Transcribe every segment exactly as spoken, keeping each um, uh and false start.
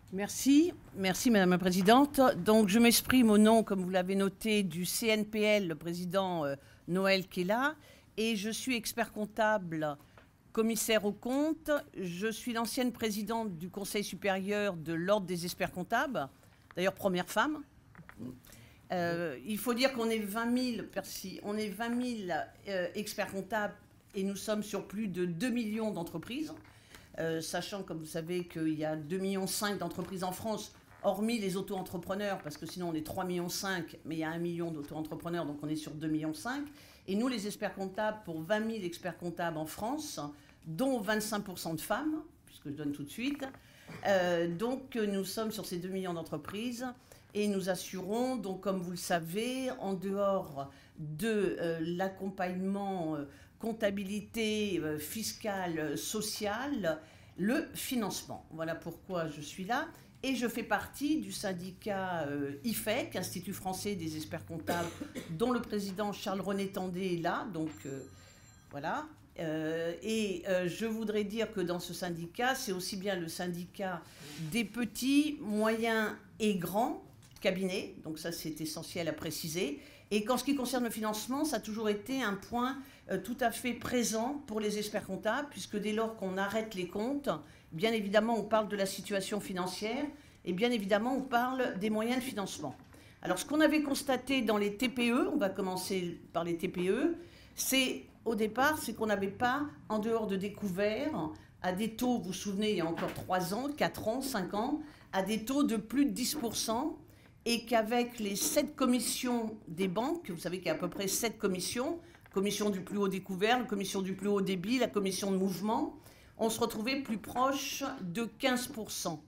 Merci, merci Madame la Présidente. Donc je m'exprime au nom, comme vous l'avez noté, du C N P L, le président euh, Noël qui est là, et je suis expert comptable, commissaire aux comptes. Je suis l'ancienne présidente du Conseil supérieur de l'Ordre des experts comptables, d'ailleurs première femme. Euh, il faut dire qu'on est vingt mille, merci, on est vingt mille euh, experts comptables et nous sommes sur plus de deux millions d'entreprises. Euh, sachant, comme vous savez, qu'il y a deux virgule cinq millions d'entreprises en France, hormis les auto-entrepreneurs, parce que sinon on est trois virgule cinq millions, mais il y a un million d'auto-entrepreneurs, donc on est sur deux virgule cinq millions. Et nous, les experts comptables, pour vingt mille experts comptables en France, dont vingt-cinq pour cent de femmes, puisque je donne tout de suite, euh, donc nous sommes sur ces deux millions d'entreprises et nous assurons, donc comme vous le savez, en dehors de euh, l'accompagnement euh, comptabilité euh, fiscale, sociale, le financement. Voilà pourquoi je suis là. Et je fais partie du syndicat euh, I F E C, Institut français des experts comptables, dont le président Charles-René Tandé est là. Donc euh, voilà. Euh, et euh, je voudrais dire que dans ce syndicat, c'est aussi bien le syndicat des petits, moyens et grands cabinets. Donc ça, c'est essentiel à préciser. Et qu'en ce qui concerne le financement, ça a toujours été un point euh, tout à fait présent pour les experts comptables, puisque dès lors qu'on arrête les comptes, bien évidemment, on parle de la situation financière et bien évidemment, on parle des moyens de financement. Alors, ce qu'on avait constaté dans les T P E, on va commencer par les T P E, c'est au départ, c'est qu'on n'avait pas, en dehors de découvert, à des taux, vous vous souvenez, il y a encore trois ans, quatre ans, cinq ans, à des taux de plus de dix pour cent, et qu'avec les sept commissions des banques, vous savez qu'il y a à peu près sept commissions, commission du plus haut découvert, la commission du plus haut débit, la commission de mouvement, on se retrouvait plus proche de quinze pour cent.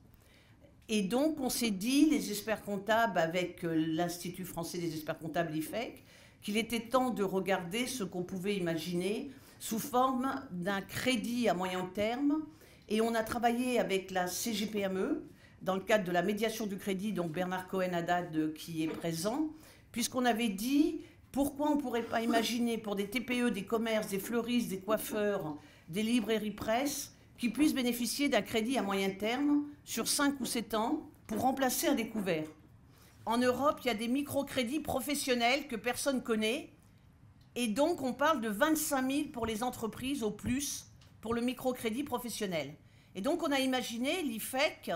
Et donc, on s'est dit, les experts comptables, avec l'Institut français des experts comptables, l'I F E C, qu'il était temps de regarder ce qu'on pouvait imaginer sous forme d'un crédit à moyen terme. Et on a travaillé avec la C G P M E, dans le cadre de la médiation du crédit, donc Bernard Cohen-Haddad qui est présent, puisqu'on avait dit pourquoi on ne pourrait pas imaginer pour des T P E, des commerces, des fleuristes, des coiffeurs, des librairies presse, qui puissent bénéficier d'un crédit à moyen terme sur cinq ou sept ans pour remplacer un découvert. En Europe, il y a des microcrédits professionnels que personne ne connaît, et donc on parle de vingt-cinq mille pour les entreprises au plus pour le microcrédit professionnel. Et donc on a imaginé, l'I F E C,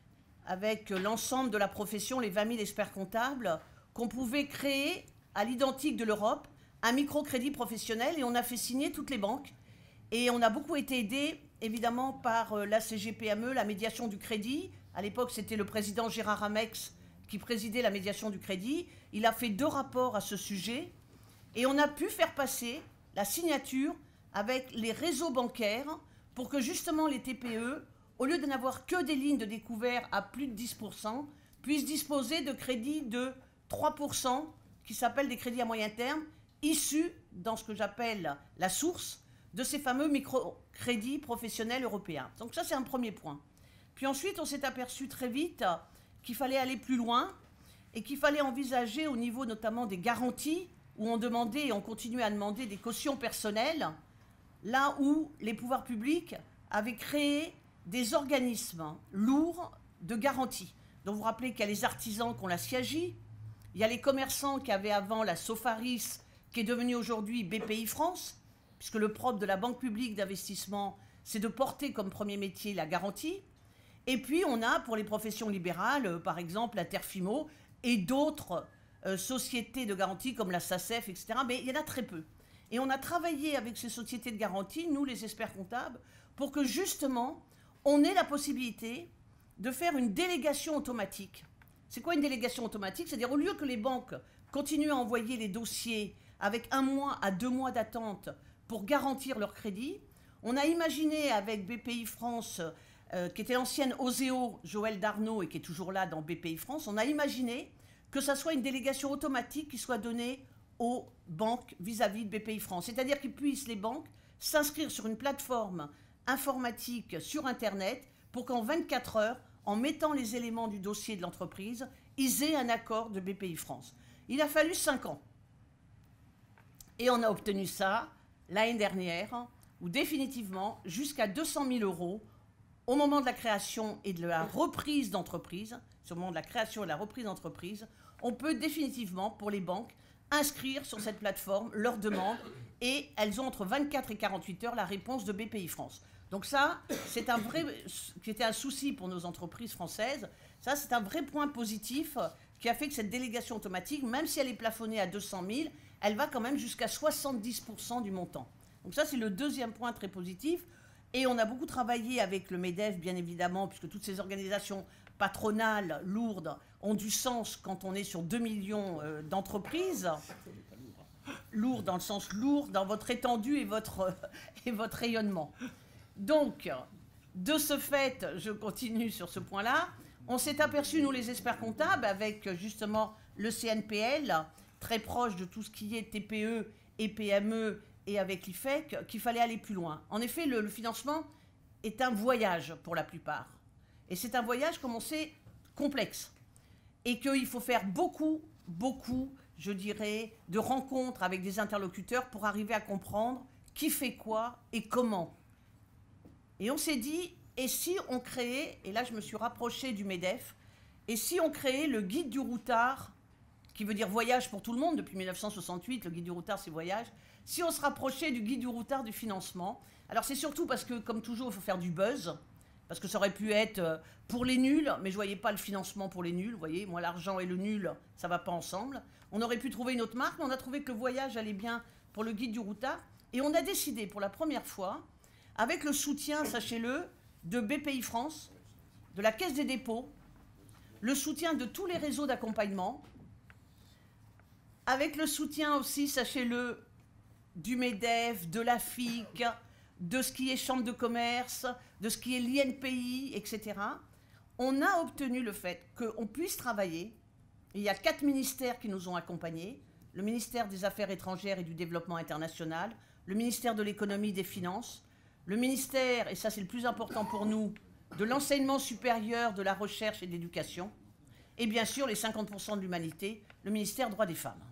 avec l'ensemble de la profession, les vingt mille experts comptables, qu'on pouvait créer, à l'identique de l'Europe, un microcrédit professionnel, et on a fait signer toutes les banques. Et on a beaucoup été aidé, évidemment, par la C G P M E, la médiation du crédit. À l'époque, c'était le président Gérard Amex qui présidait la médiation du crédit. Il a fait deux rapports à ce sujet, et on a pu faire passer la signature avec les réseaux bancaires pour que justement les T P E, au lieu de n'avoir que des lignes de découvert à plus de dix pour cent, puissent disposer de crédits de trois pour cent, qui s'appellent des crédits à moyen terme, issus, dans ce que j'appelle la source, de ces fameux microcrédits professionnels européens. Donc ça, c'est un premier point. Puis ensuite, on s'est aperçu très vite qu'il fallait aller plus loin et qu'il fallait envisager au niveau notamment des garanties, où on demandait et on continuait à demander des cautions personnelles, là où les pouvoirs publics avaient créé des organismes lourds de garantie. Donc vous vous rappelez qu'il y a les artisans qui ont la SIAGI, il y a les commerçants qui avaient avant la Sofaris, qui est devenue aujourd'hui B P I France, puisque le propre de la banque publique d'investissement, c'est de porter comme premier métier la garantie. Et puis on a pour les professions libérales, euh, par exemple la Terfimo et d'autres euh, sociétés de garantie comme la SACEF, et cetera. Mais il y en a très peu. Et on a travaillé avec ces sociétés de garantie, nous les experts comptables, pour que justement on ait la possibilité de faire une délégation automatique. C'est quoi une délégation automatique? C'est-à-dire au lieu que les banques continuent à envoyer les dossiers avec un mois à deux mois d'attente pour garantir leur crédit, on a imaginé avec B P I France, euh, qui était l'ancienne Oseo, Joël Darnaud, et qui est toujours là dans B P I France, on a imaginé que ça soit une délégation automatique qui soit donnée aux banques vis-à-vis de B P I France. C'est-à-dire qu'ils puissent, les banques, s'inscrire sur une plateforme informatique sur Internet pour qu'en vingt-quatre heures, en mettant les éléments du dossier de l'entreprise, ils aient un accord de B P I France. Il a fallu cinq ans. Et on a obtenu ça l'année dernière, où définitivement, jusqu'à deux cent mille euros, au moment de la création et de la reprise d'entreprise, c'est au moment de la création et de la reprise d'entreprise, on peut définitivement, pour les banques, inscrire sur cette plateforme leurs demandes et elles ont entre vingt-quatre et quarante-huit heures la réponse de B P I France. Donc ça, c'est un vrai, qui était un souci pour nos entreprises françaises, ça c'est un vrai point positif qui a fait que cette délégation automatique, même si elle est plafonnée à deux cent mille, elle va quand même jusqu'à soixante-dix pour cent du montant. Donc ça c'est le deuxième point très positif. Et on a beaucoup travaillé avec le MEDEF, bien évidemment, puisque toutes ces organisations patronales lourdes ont du sens quand on est sur deux millions euh, d'entreprises. Lourd dans le sens lourd, dans votre étendue et votre, euh, et votre rayonnement. Donc, de ce fait, je continue sur ce point-là. On s'est aperçu, nous les experts comptables, avec justement le C N P L, très proche de tout ce qui est T P E et P M E, et avec l'I F E C, qu'il fallait aller plus loin. En effet, le, le financement est un voyage pour la plupart. Et c'est un voyage, comme on sait, complexe. Et qu'il faut faire beaucoup, beaucoup, je dirais, de rencontres avec des interlocuteurs pour arriver à comprendre qui fait quoi et comment. Et on s'est dit, et si on créait, et là je me suis rapprochée du MEDEF, et si on créait le guide du routard, qui veut dire voyage pour tout le monde, depuis mille neuf cent soixante-huit, le guide du routard c'est voyage, si on se rapprochait du guide du routard du financement, alors c'est surtout parce que, comme toujours, il faut faire du buzz, parce que ça aurait pu être pour les nuls, mais je ne voyais pas le financement pour les nuls, vous voyez, moi l'argent et le nul, ça ne va pas ensemble. On aurait pu trouver une autre marque, mais on a trouvé que le voyage allait bien pour le guide du routard, et on a décidé pour la première fois, avec le soutien, sachez-le, de B P I France, de la Caisse des dépôts, le soutien de tous les réseaux d'accompagnement, avec le soutien aussi, sachez-le, du MEDEF, de la F I C, de ce qui est Chambre de commerce, de ce qui est l'I N P I, et cetera, on a obtenu le fait qu'on puisse travailler. Il y a quatre ministères qui nous ont accompagnés, le ministère des Affaires étrangères et du Développement international, le ministère de l'Économie et des Finances, le ministère, et ça c'est le plus important pour nous, de l'enseignement supérieur, de la recherche et de l'éducation, et bien sûr les cinquante pour cent de l'humanité, le ministère des droits des femmes.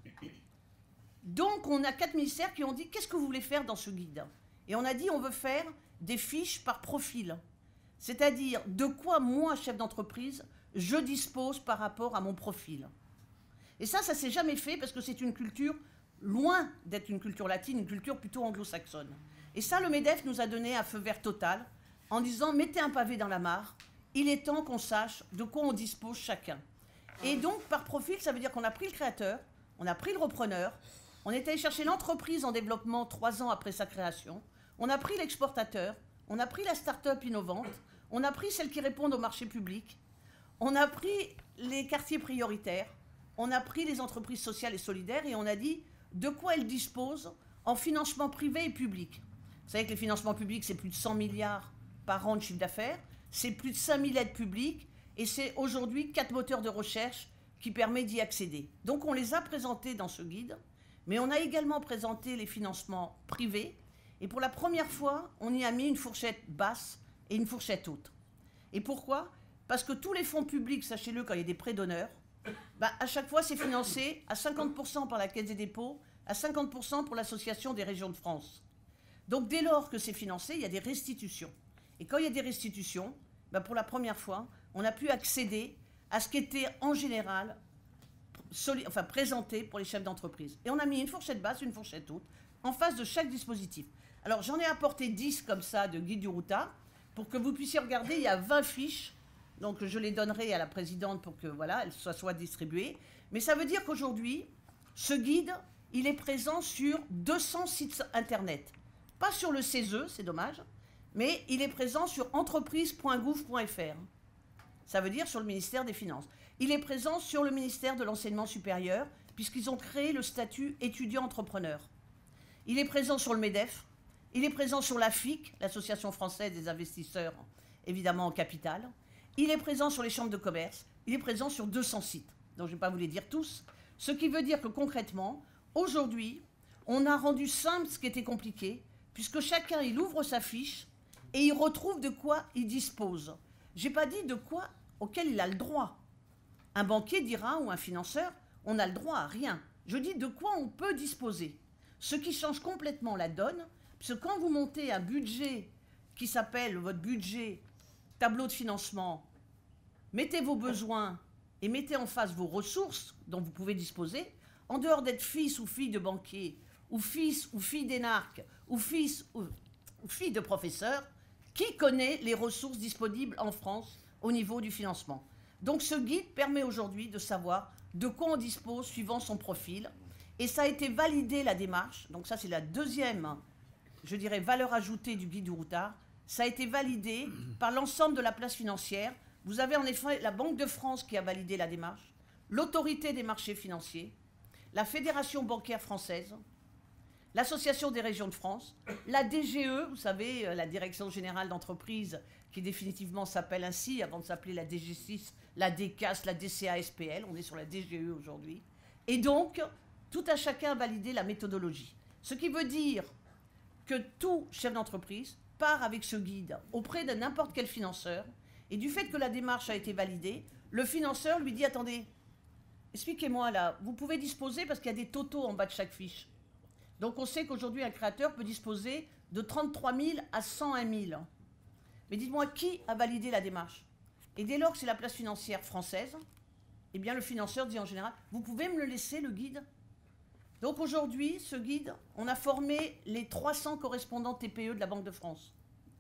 Donc on a quatre ministères qui ont dit « Qu'est-ce que vous voulez faire dans ce guide ?» Et on a dit « On veut faire des fiches par profil. » C'est-à-dire de quoi moi, chef d'entreprise, je dispose par rapport à mon profil. Et ça, ça ne s'est jamais fait parce que c'est une culture loin d'être une culture latine, une culture plutôt anglo-saxonne. Et ça, le MEDEF nous a donné un feu vert total en disant « Mettez un pavé dans la mare, il est temps qu'on sache de quoi on dispose chacun. » Et donc, par profil, ça veut dire qu'on a pris le créateur, on a pris le repreneur, on est allé chercher l'entreprise en développement trois ans après sa création, on a pris l'exportateur, on a pris la start-up innovante, on a pris celle qui répond au marché public, on a pris les quartiers prioritaires, on a pris les entreprises sociales et solidaires et on a dit de quoi elles disposent en financement privé et public. Vous savez que les financements publics, c'est plus de cent milliards par an de chiffre d'affaires, c'est plus de cinq mille aides publiques et c'est aujourd'hui quatre moteurs de recherche qui permettent d'y accéder. Donc on les a présentés dans ce guide, mais on a également présenté les financements privés et pour la première fois, on y a mis une fourchette basse et une fourchette haute. Et pourquoi ? Parce que tous les fonds publics, sachez-le, quand il y a des prêts d'honneur, bah, à chaque fois, c'est financé à cinquante pour cent par la Caisse des dépôts, à cinquante pour cent pour l'Association des régions de France. Donc, dès lors que c'est financé, il y a des restitutions. Et quand il y a des restitutions, bah, pour la première fois, on a pu accéder à ce qui était en général enfin, présenté pour les chefs d'entreprise. Et on a mis une fourchette basse, une fourchette haute, en face de chaque dispositif. Alors, j'en ai apporté dix comme ça de guide du routard, pour que vous puissiez regarder, il y a vingt fiches. Donc, je les donnerai à la présidente pour que, voilà, elles soient, soient distribuées. Mais ça veut dire qu'aujourd'hui, ce guide, il est présent sur deux cents sites Internet. Pas sur le C E S E, c'est dommage, mais il est présent sur entreprise point gouv point F R. Ça veut dire sur le ministère des Finances. Il est présent sur le ministère de l'Enseignement supérieur, puisqu'ils ont créé le statut étudiant-entrepreneur. Il est présent sur le MEDEF. Il est présent sur l'A F I C, l'Association française des investisseurs, évidemment en capital. Il est présent sur les chambres de commerce. Il est présent sur deux cents sites. Donc, je ne vais pas vous les dire tous. Ce qui veut dire que concrètement, aujourd'hui, on a rendu simple ce qui était compliqué, puisque chacun, il ouvre sa fiche et il retrouve de quoi il dispose. Je n'ai pas dit de quoi auquel il a le droit. Un banquier dira, ou un financeur, on n'a le droit à rien. Je dis de quoi on peut disposer. Ce qui change complètement la donne, parce que quand vous montez un budget qui s'appelle votre budget tableau de financement, mettez vos besoins et mettez en face vos ressources dont vous pouvez disposer, en dehors d'être fils ou fille de banquier, ou fils ou fille d'énarque, ou fils ou, ou fille de professeur, qui connaît les ressources disponibles en France au niveau du financement? Donc ce guide permet aujourd'hui de savoir de quoi on dispose suivant son profil. Et ça a été validé, la démarche. Donc ça, c'est la deuxième, je dirais, valeur ajoutée du guide du routard. Ça a été validé par l'ensemble de la place financière. Vous avez en effet la Banque de France qui a validé la démarche, l'Autorité des marchés financiers, la Fédération bancaire française, l'Association des régions de France, la D G E, vous savez, la Direction générale d'entreprise, qui définitivement s'appelle ainsi, avant de s'appeler la D G six, la D C A S, la D C A S P L, on est sur la D G E aujourd'hui. Et donc, tout à chacun a validé la méthodologie. Ce qui veut dire que tout chef d'entreprise part avec ce guide auprès de n'importe quel financeur, et du fait que la démarche a été validée, le financeur lui dit « Attendez, expliquez-moi là, vous pouvez disposer, parce qu'il y a des totaux en bas de chaque fiche. Donc on sait qu'aujourd'hui un créateur peut disposer de trente-trois mille à cent un mille. Mais dites-moi, qui a validé la démarche? Et dès lors que c'est la place financière française, eh bien le financeur dit en général « Vous pouvez me le laisser, le guide ?» Donc aujourd'hui, ce guide, on a formé les trois cents correspondants T P E de la Banque de France.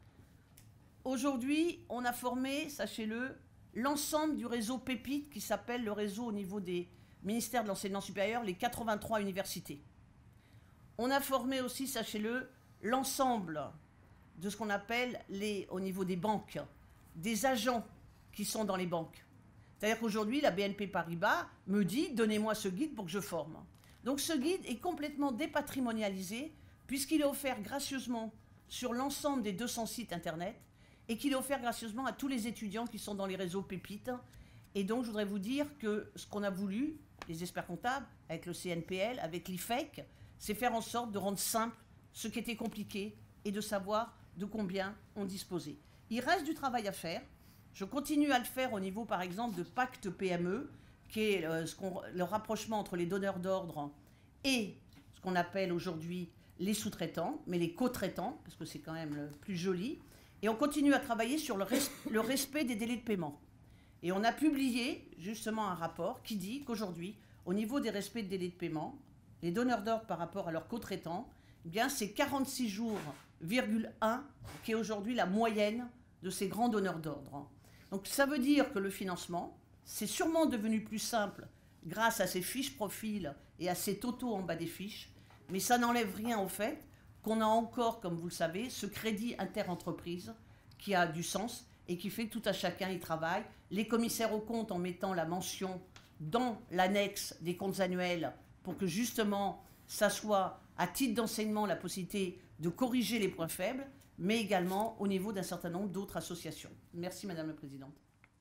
Aujourd'hui, on a formé, sachez-le, l'ensemble du réseau Pépite, qui s'appelle le réseau au niveau des ministères de l'enseignement supérieur, les quatre-vingt-trois universités. On a formé aussi, sachez-le, l'ensemble de ce qu'on appelle, les, au niveau des banques, des agents qui sont dans les banques. C'est-à-dire qu'aujourd'hui, la B N P Paribas me dit « Donnez-moi ce guide pour que je forme ». Donc ce guide est complètement dépatrimonialisé, puisqu'il est offert gracieusement sur l'ensemble des deux cents sites internet, et qu'il est offert gracieusement à tous les étudiants qui sont dans les réseaux Pépites. Et donc je voudrais vous dire que ce qu'on a voulu, les experts comptables, avec le C N P L, avec l'I F E C, c'est faire en sorte de rendre simple ce qui était compliqué et de savoir de combien on disposait. Il reste du travail à faire. Je continue à le faire au niveau, par exemple, de Pacte P M E, qui est euh, ce qu'on, le rapprochement entre les donneurs d'ordre et ce qu'on appelle aujourd'hui les sous-traitants, mais les co-traitants, parce que c'est quand même le plus joli. Et on continue à travailler sur le, res le respect des délais de paiement. Et on a publié justement un rapport qui dit qu'aujourd'hui, au niveau des respects de délais de paiement, les donneurs d'ordre par rapport à leurs co-traitants, eh bien c'est quarante-six jours, virgule un, qui est aujourd'hui la moyenne de ces grands donneurs d'ordre. Donc ça veut dire que le financement, c'est sûrement devenu plus simple grâce à ces fiches profils et à ces totaux en bas des fiches, mais ça n'enlève rien au fait qu'on a encore, comme vous le savez, ce crédit interentreprise qui a du sens et qui fait que tout à chacun y travaille. Les commissaires aux comptes en mettant la mention dans l'annexe des comptes annuels pour que justement ça soit à titre d'enseignement la possibilité de corriger les points faibles, mais également au niveau d'un certain nombre d'autres associations. Merci Madame la Présidente.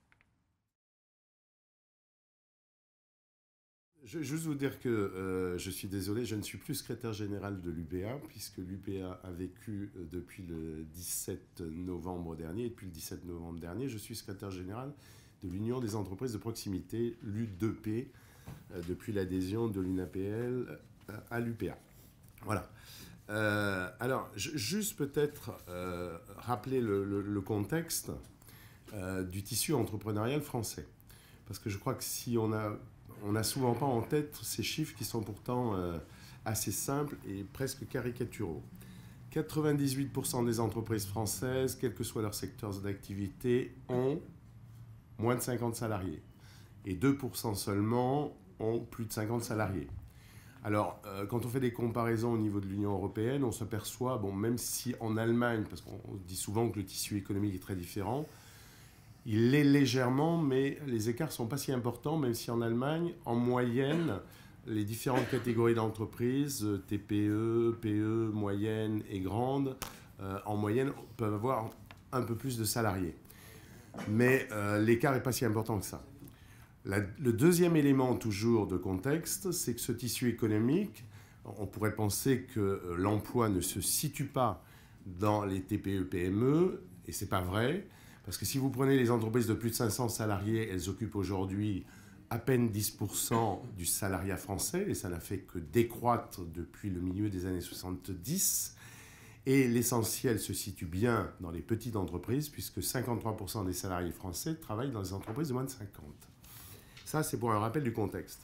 Je veux juste vous dire que euh, je suis désolé, je ne suis plus secrétaire général de l'U B A, puisque l'U B A a vécu euh, depuis le dix-sept novembre dernier, et depuis le dix-sept novembre dernier, je suis secrétaire général de l'Union des entreprises de proximité, l'U deux P, euh, depuis l'adhésion de l'U N A P L euh, à l'U P A. Voilà. Euh, alors, juste peut-être euh, rappeler le, le, le contexte euh, du tissu entrepreneurial français. Parce que je crois que si on a... On n'a souvent pas en tête ces chiffres qui sont pourtant euh, assez simples et presque caricaturaux. quatre-vingt-dix-huit pour cent des entreprises françaises, quel que soit leur secteur d'activité, ont moins de cinquante salariés. Et deux pour cent seulement ont plus de cinquante salariés. Alors, euh, quand on fait des comparaisons au niveau de l'Union européenne, on s'aperçoit, bon, même si en Allemagne, parce qu'on dit souvent que le tissu économique est très différent, il l'est légèrement, mais les écarts ne sont pas si importants, même si en Allemagne, en moyenne, les différentes catégories d'entreprises, T P E, P E, moyenne et grande, euh, en moyenne, peuvent avoir un peu plus de salariés. Mais euh, l'écart n'est pas si important que ça. La, le deuxième élément, toujours de contexte, c'est que ce tissu économique, on pourrait penser que l'emploi ne se situe pas dans les T P E, P M E, et ce n'est pas vrai. Parce que si vous prenez les entreprises de plus de cinq cents salariés, elles occupent aujourd'hui à peine dix pour cent du salariat français, et ça n'a fait que décroître depuis le milieu des années soixante-dix. Et l'essentiel se situe bien dans les petites entreprises, puisque cinquante-trois pour cent des salariés français travaillent dans les entreprises de moins de cinquante. Ça, c'est pour un rappel du contexte.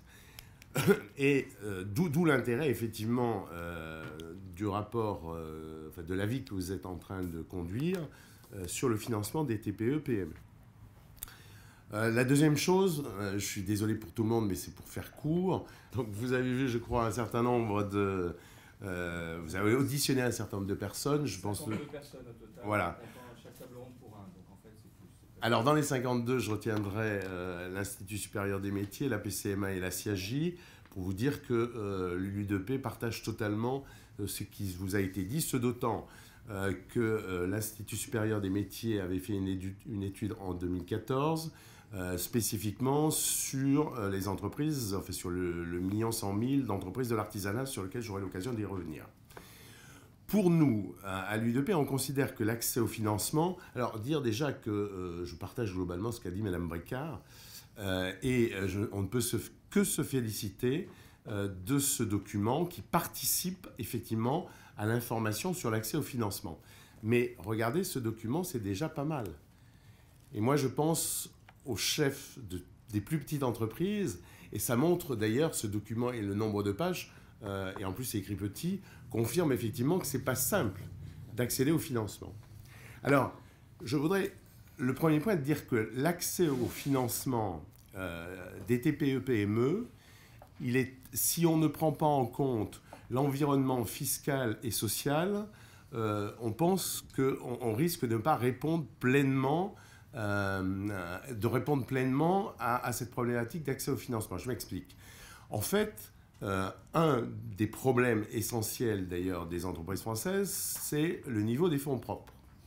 Et euh, d'où l'intérêt, effectivement, euh, du rapport, euh, enfin, de l'avis que vous êtes en train de conduire euh, sur le financement des T P E P M E. Euh, la deuxième chose, euh, je suis désolé pour tout le monde, mais c'est pour faire court. Donc, vous avez vu, je crois, un certain nombre de... Euh, vous avez auditionné un certain nombre de personnes. Je pense cinquante-deux personnes au total. Voilà. Chaque table ronde pour un. Donc, en fait, c'est plus, c'est Alors, dans les cinquante-deux, je retiendrai euh, l'Institut supérieur des métiers, la P C M A et la C I A J, pour vous dire que euh, l'U D P partage totalement euh, ce qui vous a été dit, ce d'autant euh, que euh, l'Institut supérieur des métiers avait fait une étude, une étude en deux mille quatorze, Euh, spécifiquement sur euh, les entreprises, enfin sur le, le million cent mille d'entreprises de l'artisanat sur lequel j'aurai l'occasion d'y revenir. Pour nous, à, à l'U D P, on considère que l'accès au financement... Alors, dire déjà que euh, je partage globalement ce qu'a dit Mme Bricard, euh, et je, on ne peut se, que se féliciter euh, de ce document qui participe effectivement à l'information sur l'accès au financement. Mais regardez, ce document, c'est déjà pas mal. Et moi, je pense... aux chefs de, des plus petites entreprises, et ça montre d'ailleurs, ce document et le nombre de pages, euh, et en plus c'est écrit petit, confirme effectivement que ce n'est pas simple d'accéder au financement. Alors, je voudrais, le premier point, de dire que l'accès au financement euh, des T P E P M E, il est, si on ne prend pas en compte l'environnement fiscal et social, euh, on pense qu'on on risque de ne pas répondre pleinement Euh, de répondre pleinement à, à cette problématique d'accès au financement. Je m'explique. En fait, euh, un des problèmes essentiels d'ailleurs des entreprises françaises, c'est le niveau des fonds propres.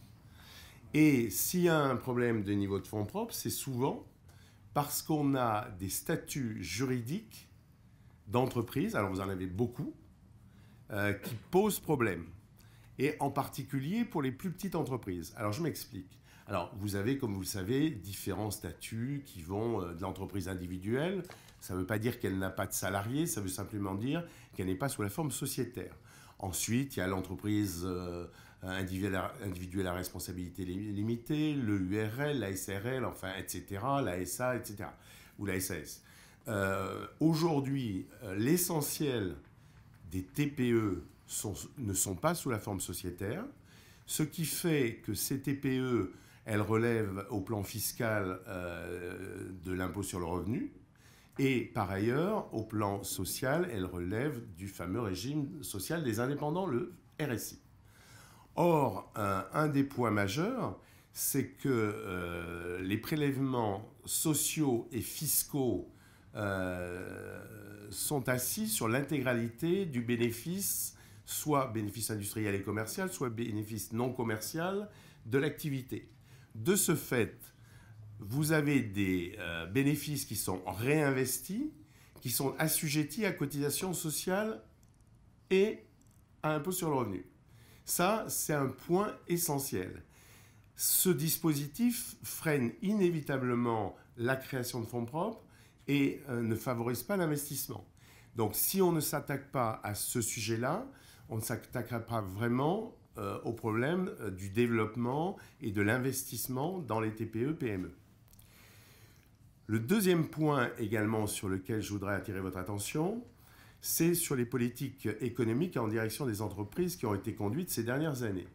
Et s'il y a un problème de niveau de fonds propres, c'est souvent parce qu'on a des statuts juridiques d'entreprise, alors vous en avez beaucoup, euh, qui posent problème. Et en particulier pour les plus petites entreprises. Alors je m'explique. Alors, vous avez, comme vous le savez, différents statuts qui vont de l'entreprise individuelle. Ça ne veut pas dire qu'elle n'a pas de salariés, ça veut simplement dire qu'elle n'est pas sous la forme sociétaire. Ensuite, il y a l'entreprise euh, individuelle, individuelle à responsabilité limitée, le U R L, la S R L, enfin, et cetera, la S A, et cetera, ou la S A S. Euh, Aujourd'hui, euh, l'essentiel des T P E sont, ne sont pas sous la forme sociétaire, ce qui fait que ces T P E... elle relève au plan fiscal euh, de l'impôt sur le revenu. Et par ailleurs, au plan social, elle relève du fameux régime social des indépendants, le R S I. Or, un, un des points majeurs, c'est que euh, les prélèvements sociaux et fiscaux euh, sont assis sur l'intégralité du bénéfice, soit bénéfice industriel et commercial, soit bénéfice non commercial de l'activité. De ce fait, vous avez des euh, bénéfices qui sont réinvestis, qui sont assujettis à cotisations sociales et à impôt sur le revenu. Ça, c'est un point essentiel. Ce dispositif freine inévitablement la création de fonds propres et euh, ne favorise pas l'investissement. Donc, si on ne s'attaque pas à ce sujet-là, on ne s'attaquera pas vraiment Euh, au problème euh, du développement et de l'investissement dans les T P E P M E. Le deuxième point également sur lequel je voudrais attirer votre attention, c'est sur les politiques économiques en direction des entreprises qui ont été conduites ces dernières années.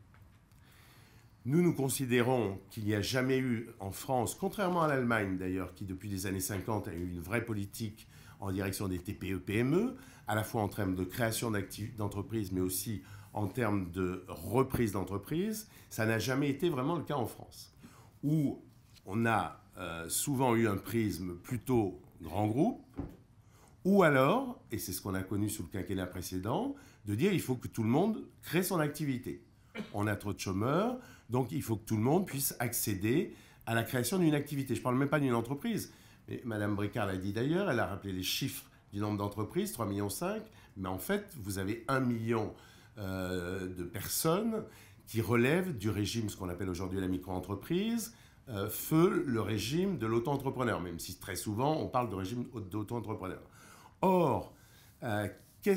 Nous, nous considérons qu'il n'y a jamais eu en France, contrairement à l'Allemagne d'ailleurs, qui depuis les années cinquante a eu une vraie politique en direction des T P E P M E, à la fois en termes de création d'entreprises, mais aussi en termes de reprise d'entreprise, ça n'a jamais été vraiment le cas en France, où on a euh, souvent eu un prisme plutôt grand groupe, ou alors, et c'est ce qu'on a connu sous le quinquennat précédent, de dire il faut que tout le monde crée son activité. On a trop de chômeurs, donc il faut que tout le monde puisse accéder à la création d'une activité. Je ne parle même pas d'une entreprise, mais Mme Bricard l'a dit d'ailleurs, elle a rappelé les chiffres du nombre d'entreprises, trois virgule cinq millions, mais en fait, vous avez un million Euh, de personnes qui relèvent du régime, ce qu'on appelle aujourd'hui la micro-entreprise, euh, feu le régime de l'auto-entrepreneur, même si très souvent on parle de régime d'auto-entrepreneur. Or, euh, qu'est-ce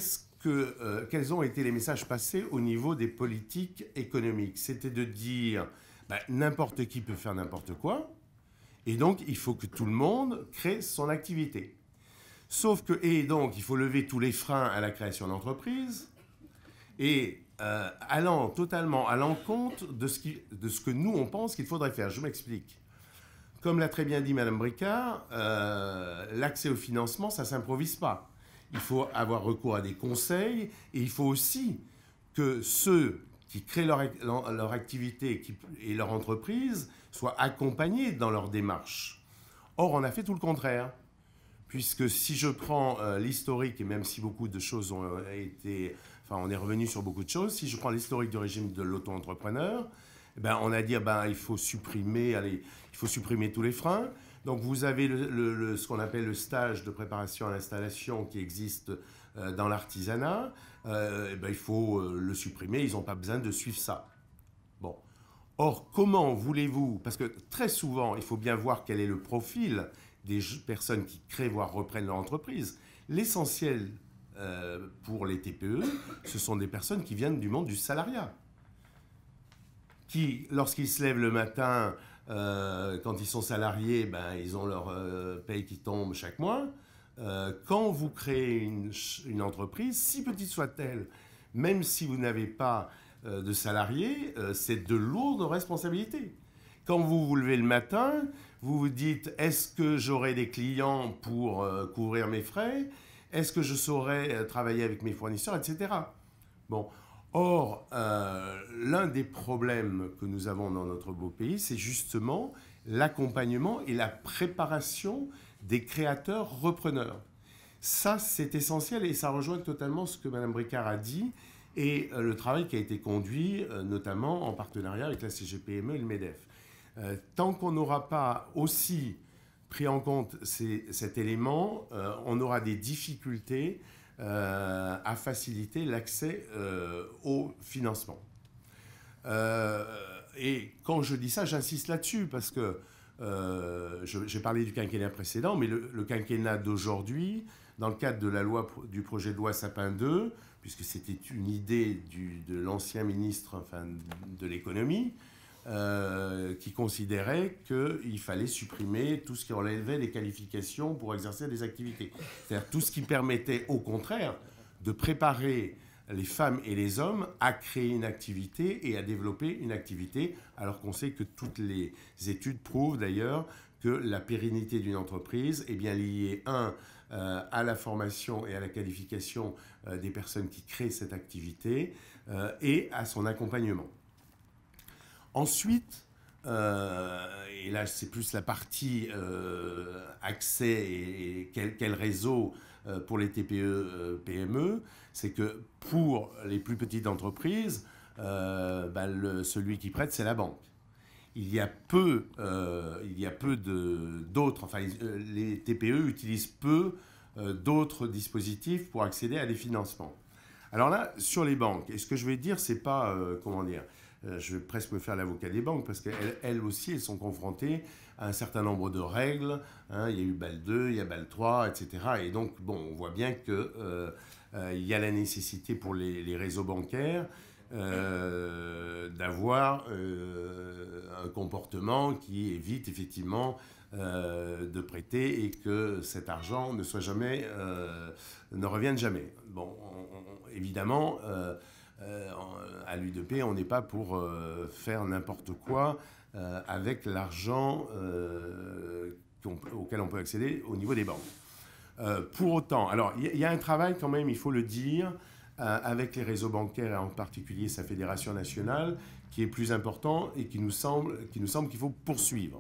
que, euh, quels ont été les messages passés au niveau des politiques économiques. C'était de dire, ben, n'importe qui peut faire n'importe quoi, et donc il faut que tout le monde crée son activité. Sauf que, et donc il faut lever tous les freins à la création d'entreprises, et euh, allant totalement à l'encontre de ce, qui, de ce que nous on pense qu'il faudrait faire. Je m'explique. Comme l'a très bien dit Madame Bricard, euh, l'accès au financement, ça ne s'improvise pas. Il faut avoir recours à des conseils et il faut aussi que ceux qui créent leur, leur activité et, qui, et leur entreprise soient accompagnés dans leur démarche. Or, on a fait tout le contraire. Puisque si je prends euh, l'historique, et même si beaucoup de choses ont été... Enfin, on est revenu sur beaucoup de choses. Si je prends l'historique du régime de l'auto-entrepreneur, ben, on a dit ben, il faut supprimer, allez, il faut supprimer tous les freins. Donc vous avez le, le, le, ce qu'on appelle le stage de préparation à l'installation qui existe euh, dans l'artisanat. Euh, ben, il faut euh, le supprimer, ils n'ont pas besoin de suivre ça. Bon. Or, comment voulez-vous, parce que très souvent, il faut bien voir quel est le profil des personnes qui créent, voire reprennent leur entreprise. L'essentiel euh, pour les T P E, ce sont des personnes qui viennent du monde du salariat, qui, lorsqu'ils se lèvent le matin, euh, quand ils sont salariés, ben, ils ont leur euh, paye qui tombe chaque mois. Euh, quand vous créez une, une entreprise, si petite soit-elle, même si vous n'avez pas euh, de salariés, euh, c'est de lourdes responsabilités. Quand vous vous levez le matin, vous vous dites, est-ce que j'aurai des clients pour euh, couvrir mes frais? Est-ce que je saurai euh, travailler avec mes fournisseurs, et cetera. Bon. Or, euh, l'un des problèmes que nous avons dans notre beau pays, c'est justement l'accompagnement et la préparation des créateurs repreneurs. Ça, c'est essentiel et ça rejoint totalement ce que Mme Bricard a dit et euh, le travail qui a été conduit, euh, notamment en partenariat avec la C G P M E et le MEDEF. Euh, tant qu'on n'aura pas aussi pris en compte ces, cet élément, euh, on aura des difficultés euh, à faciliter l'accès euh, au financement. Euh, et quand je dis ça, j'insiste là-dessus parce que euh, j'ai parlé du quinquennat précédent, mais le, le quinquennat d'aujourd'hui, dans le cadre de la loi, du projet de loi Sapin deux, puisque c'était une idée du, de l'ancien ministre enfin, de l'économie, Euh, qui considérait qu'il fallait supprimer tout ce qui relevait des qualifications pour exercer des activités. C'est-à-dire tout ce qui permettait, au contraire, de préparer les femmes et les hommes à créer une activité et à développer une activité, alors qu'on sait que toutes les études prouvent d'ailleurs que la pérennité d'une entreprise est bien liée, un, euh, à la formation et à la qualification euh, des personnes qui créent cette activité euh, et à son accompagnement. Ensuite, euh, et là c'est plus la partie euh, accès et, et quel, quel réseau euh, pour les T P E, euh, P M E, c'est que pour les plus petites entreprises, euh, bah, le, celui qui prête, c'est la banque. Il y a peu, euh, il y a peu d'autres, enfin les T P E utilisent peu euh, d'autres dispositifs pour accéder à des financements. Alors là, sur les banques, et ce que je vais dire, c'est pas, euh, comment dire, je vais presque me faire l'avocat des banques parce qu'elles elles aussi, elles sont confrontées à un certain nombre de règles. Hein, il y a eu B A L deux, il y a B A L trois, et cetera. Et donc, bon, on voit bien qu'il euh, euh, y a la nécessité pour les, les réseaux bancaires euh, d'avoir euh, un comportement qui évite effectivement euh, de prêter et que cet argent ne soit jamais, euh, ne revienne jamais. Bon, on, on, évidemment... Euh, Euh, à l'U D P, on n'est pas pour euh, faire n'importe quoi euh, avec l'argent euh, auquel on peut accéder au niveau des banques. Euh, pour autant, alors il y, y a un travail quand même, il faut le dire, euh, avec les réseaux bancaires et en particulier sa fédération nationale, qui est plus important et qui nous semble, qui nous semble qu'il faut poursuivre.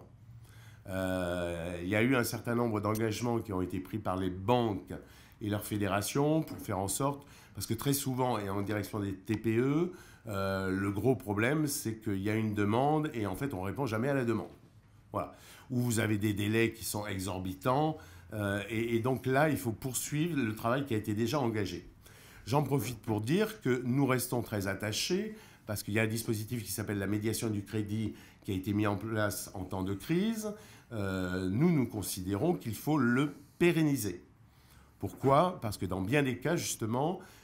Euh, il y a eu un certain nombre d'engagements qui ont été pris par les banques et leurs fédérations pour faire en sorte, parce que très souvent, et en direction des T P E, euh, le gros problème, c'est qu'il y a une demande et en fait, on ne répond jamais à la demande. Voilà. Ou vous avez des délais qui sont exorbitants. Euh, et, et donc là, il faut poursuivre le travail qui a été déjà engagé. J'en profite pour dire que nous restons très attachés, parce qu'il y a un dispositif qui s'appelle la médiation du crédit qui a été mis en place en temps de crise. Euh, nous, nous considérons qu'il faut le pérenniser. Pourquoi ? Parce que dans bien des cas, justement,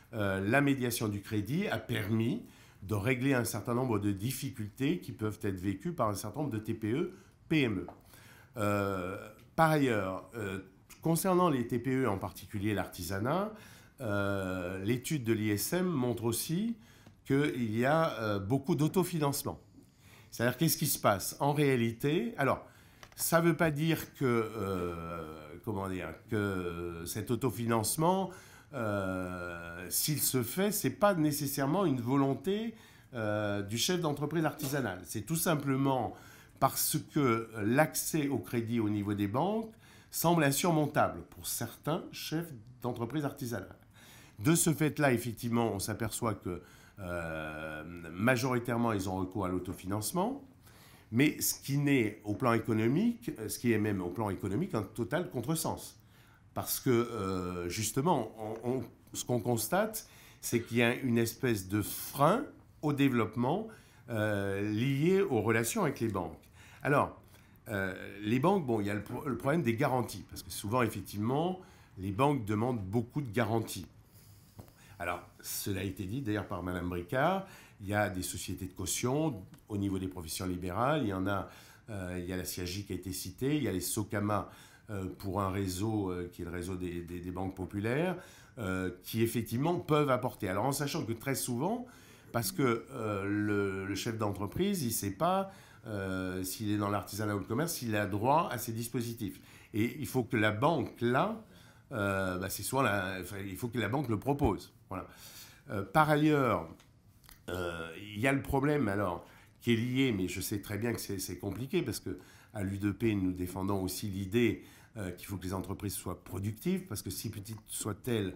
euh, la médiation du crédit a permis de régler un certain nombre de difficultés qui peuvent être vécues par un certain nombre de T P E, P M E. Euh, par ailleurs, euh, concernant les T P E, en particulier l'artisanat, euh, l'étude de l'I S M montre aussi qu'il y a euh, beaucoup d'autofinancement. C'est-à-dire, qu'est-ce qui se passe? En réalité, alors, ça ne veut pas dire que, euh, comment dire, que cet autofinancement, euh, s'il se fait, ce n'est pas nécessairement une volonté euh, du chef d'entreprise artisanale. C'est tout simplement parce que l'accès au crédit au niveau des banques semble insurmontable pour certains chefs d'entreprise artisanale. De ce fait-là, effectivement, on s'aperçoit que euh, majoritairement, ils ont recours à l'autofinancement. Mais ce qui n'est au plan économique, ce qui est même au plan économique un total contresens. Parce que, euh, justement, on, on, ce qu'on constate, c'est qu'il y a une espèce de frein au développement euh, lié aux relations avec les banques. Alors, euh, les banques, bon, il y a le, le problème des garanties. Parce que souvent, effectivement, les banques demandent beaucoup de garanties. Alors, cela a été dit d'ailleurs par Madame Bricard. Il y a des sociétés de caution au niveau des professions libérales. Il y en a, euh, il y a la C I A J qui a été citée. Il y a les SOCAMA euh, pour un réseau euh, qui est le réseau des, des, des banques populaires, euh, qui effectivement peuvent apporter. Alors en sachant que très souvent, parce que euh, le, le chef d'entreprise, il ne sait pas euh, s'il est dans l'artisanat ou le commerce, s'il a droit à ces dispositifs. Et il faut que la banque, là, euh, bah, c'est soit la, enfin, il faut que la banque le propose. Voilà. Euh, par ailleurs, Euh, il y a le problème, alors, qui est lié, mais je sais très bien que c'est compliqué, parce qu'à l'U D P, nous défendons aussi l'idée euh, qu'il faut que les entreprises soient productives, parce que si petite soit-elle,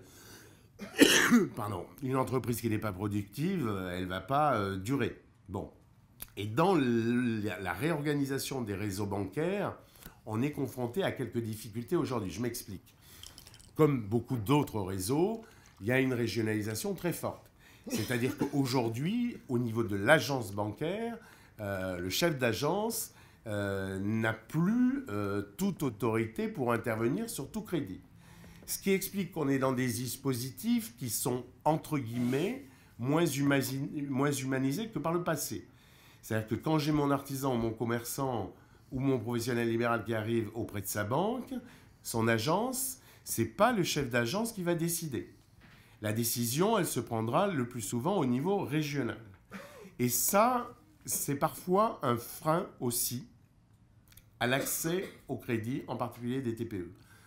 pardon, une entreprise qui n'est pas productive, elle ne va pas euh, durer. Bon. Et dans le, la, la réorganisation des réseaux bancaires, on est confronté à quelques difficultés aujourd'hui. Je m'explique. Comme beaucoup d'autres réseaux, il y a une régionalisation très forte. C'est-à-dire qu'aujourd'hui, au niveau de l'agence bancaire, euh, le chef d'agence euh, n'a plus euh, toute autorité pour intervenir sur tout crédit. Ce qui explique qu'on est dans des dispositifs qui sont, entre guillemets, moins, moins humanisés que par le passé. C'est-à-dire que quand j'ai mon artisan, mon commerçant ou mon professionnel libéral qui arrive auprès de sa banque, son agence, ce n'est pas le chef d'agence qui va décider. La décision, elle se prendra le plus souvent au niveau régional. Et ça, c'est parfois un frein aussi à l'accès au crédit, en particulier des T P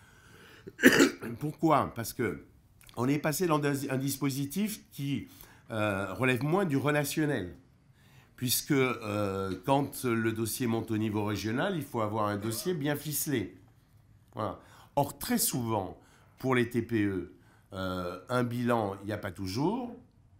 E. Pourquoi? Parce qu'on est passé dans un dispositif qui euh, relève moins du relationnel. Puisque euh, quand le dossier monte au niveau régional, il faut avoir un dossier bien ficelé. Voilà. Or, très souvent, pour les T P E, Euh, un bilan, il n'y a pas toujours.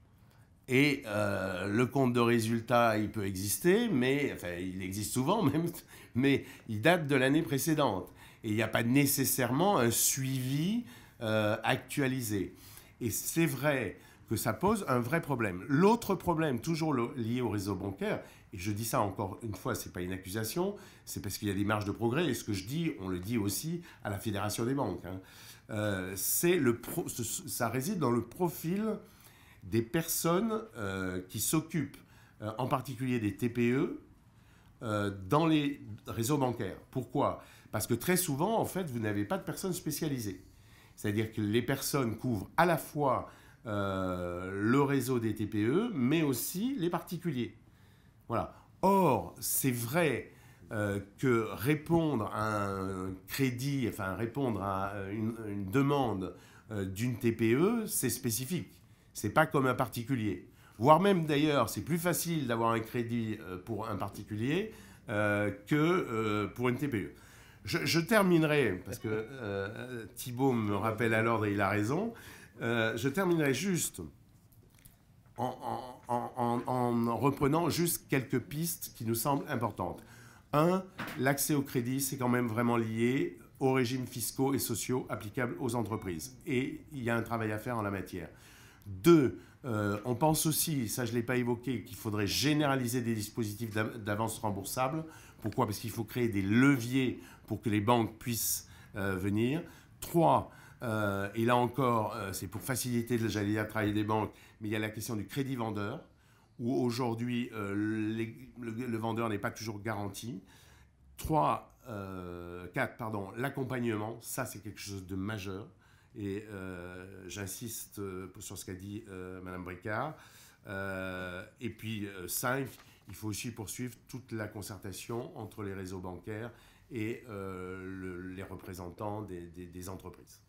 Et euh, le compte de résultat, il peut exister, mais enfin, il existe souvent même, mais il date de l'année précédente. Et il n'y a pas nécessairement un suivi euh, actualisé. Et c'est vrai que ça pose un vrai problème. L'autre problème, toujours le, lié au réseau bancaire, et je dis ça encore une fois, ce n'est pas une accusation, c'est parce qu'il y a des marges de progrès, et ce que je dis, on le dit aussi à la Fédération des banques, hein. Euh, c'est le pro, ça réside dans le profil des personnes euh, qui s'occupent, euh, en particulier des T P E, euh, dans les réseaux bancaires. Pourquoi? Parce que très souvent, en fait, vous n'avez pas de personnes spécialisées. C'est-à-dire que les personnes couvrent à la fois euh, le réseau des T P E, mais aussi les particuliers. Voilà. Or, c'est vrai Euh, que répondre à un crédit, enfin répondre à une, une demande euh, d'une T P E, c'est spécifique. C'est pas comme un particulier. Voire même d'ailleurs, c'est plus facile d'avoir un crédit euh, pour un particulier euh, que euh, pour une T P E. Je, je terminerai, parce que euh, Thibault me rappelle à l'ordre et il a raison, euh, je terminerai juste en, en, en, en reprenant juste quelques pistes qui nous semblent importantes. Un, l'accès au crédit, c'est quand même vraiment lié aux régimes fiscaux et sociaux applicables aux entreprises. Et il y a un travail à faire en la matière. Deux, euh, on pense aussi, ça je ne l'ai pas évoqué, qu'il faudrait généraliser des dispositifs d'avance remboursable. Pourquoi? Parce qu'il faut créer des leviers pour que les banques puissent euh, venir. Trois, Euh, et là encore, euh, c'est pour faciliter, j'allais dire, le travail des banques, mais il y a la question du crédit vendeur, où aujourd'hui, euh, les, le, le vendeur n'est pas toujours garanti. Trois, euh, quatre, pardon, l'accompagnement, ça c'est quelque chose de majeur. Et euh, j'insiste sur ce qu'a dit euh, Madame Bricard. Euh, et puis, euh, cinq, il faut aussi poursuivre toute la concertation entre les réseaux bancaires et euh, le, les représentants des, des, des entreprises.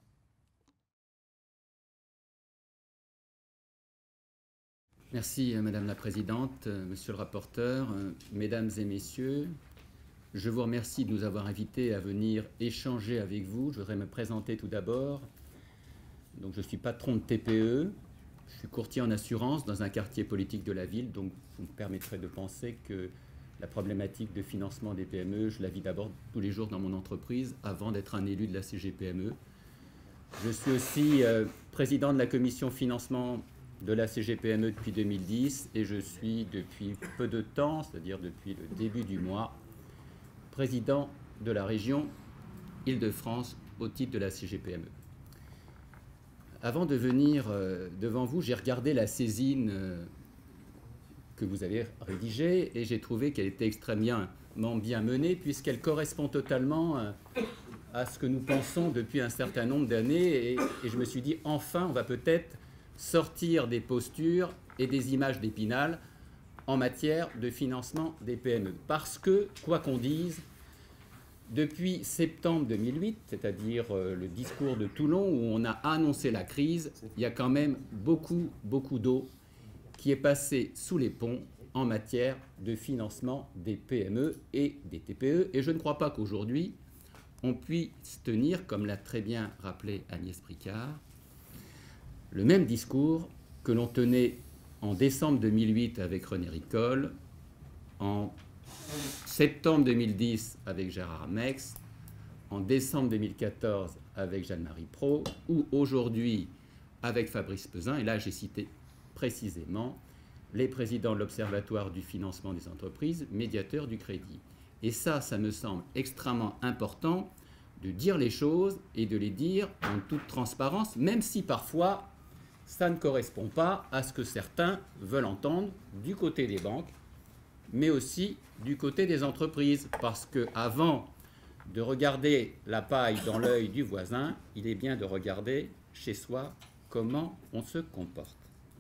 Merci Madame la Présidente, Monsieur le rapporteur, Mesdames et Messieurs. Je vous remercie de nous avoir invités à venir échanger avec vous. Je voudrais me présenter tout d'abord. Donc, je suis patron de T P E, je suis courtier en assurance dans un quartier politique de la ville, donc vous me permettrez de penser que la problématique de financement des P M E, je la vis d'abord tous les jours dans mon entreprise avant d'être un élu de la C G P M E. Je suis aussi euh, président de la commission financement de la C G P M E depuis deux mille dix et je suis depuis peu de temps, c'est-à-dire depuis le début du mois, président de la région Île-de-France au titre de la C G P M E. Avant de venir euh, devant vous, j'ai regardé la saisine euh, que vous avez rédigée et j'ai trouvé qu'elle était extrêmement bien menée puisqu'elle correspond totalement euh, à ce que nous pensons depuis un certain nombre d'années et, et je me suis dit enfin on va peut-être sortir des postures et des images d'Épinal en matière de financement des P M E. Parce que, quoi qu'on dise, depuis septembre deux mille huit, c'est-à-dire euh, le discours de Toulon où on a annoncé la crise, il y a quand même beaucoup, beaucoup d'eau qui est passée sous les ponts en matière de financement des P M E et des T P E. Et je ne crois pas qu'aujourd'hui, on puisse tenir, comme l'a très bien rappelé Agnès Bricard, le même discours que l'on tenait en décembre deux mille huit avec René Ricol, en septembre deux mille dix avec Gérard Mex, en décembre deux mille quatorze avec Jeanne-Marie Pro, ou aujourd'hui avec Fabrice Pesin, et là j'ai cité précisément les présidents de l'Observatoire du financement des entreprises, médiateurs du crédit. Et ça, ça me semble extrêmement important de dire les choses et de les dire en toute transparence, même si parfois ça ne correspond pas à ce que certains veulent entendre du côté des banques, mais aussi du côté des entreprises. Parce qu'avant de regarder la paille dans l'œil du voisin, il est bien de regarder chez soi comment on se comporte.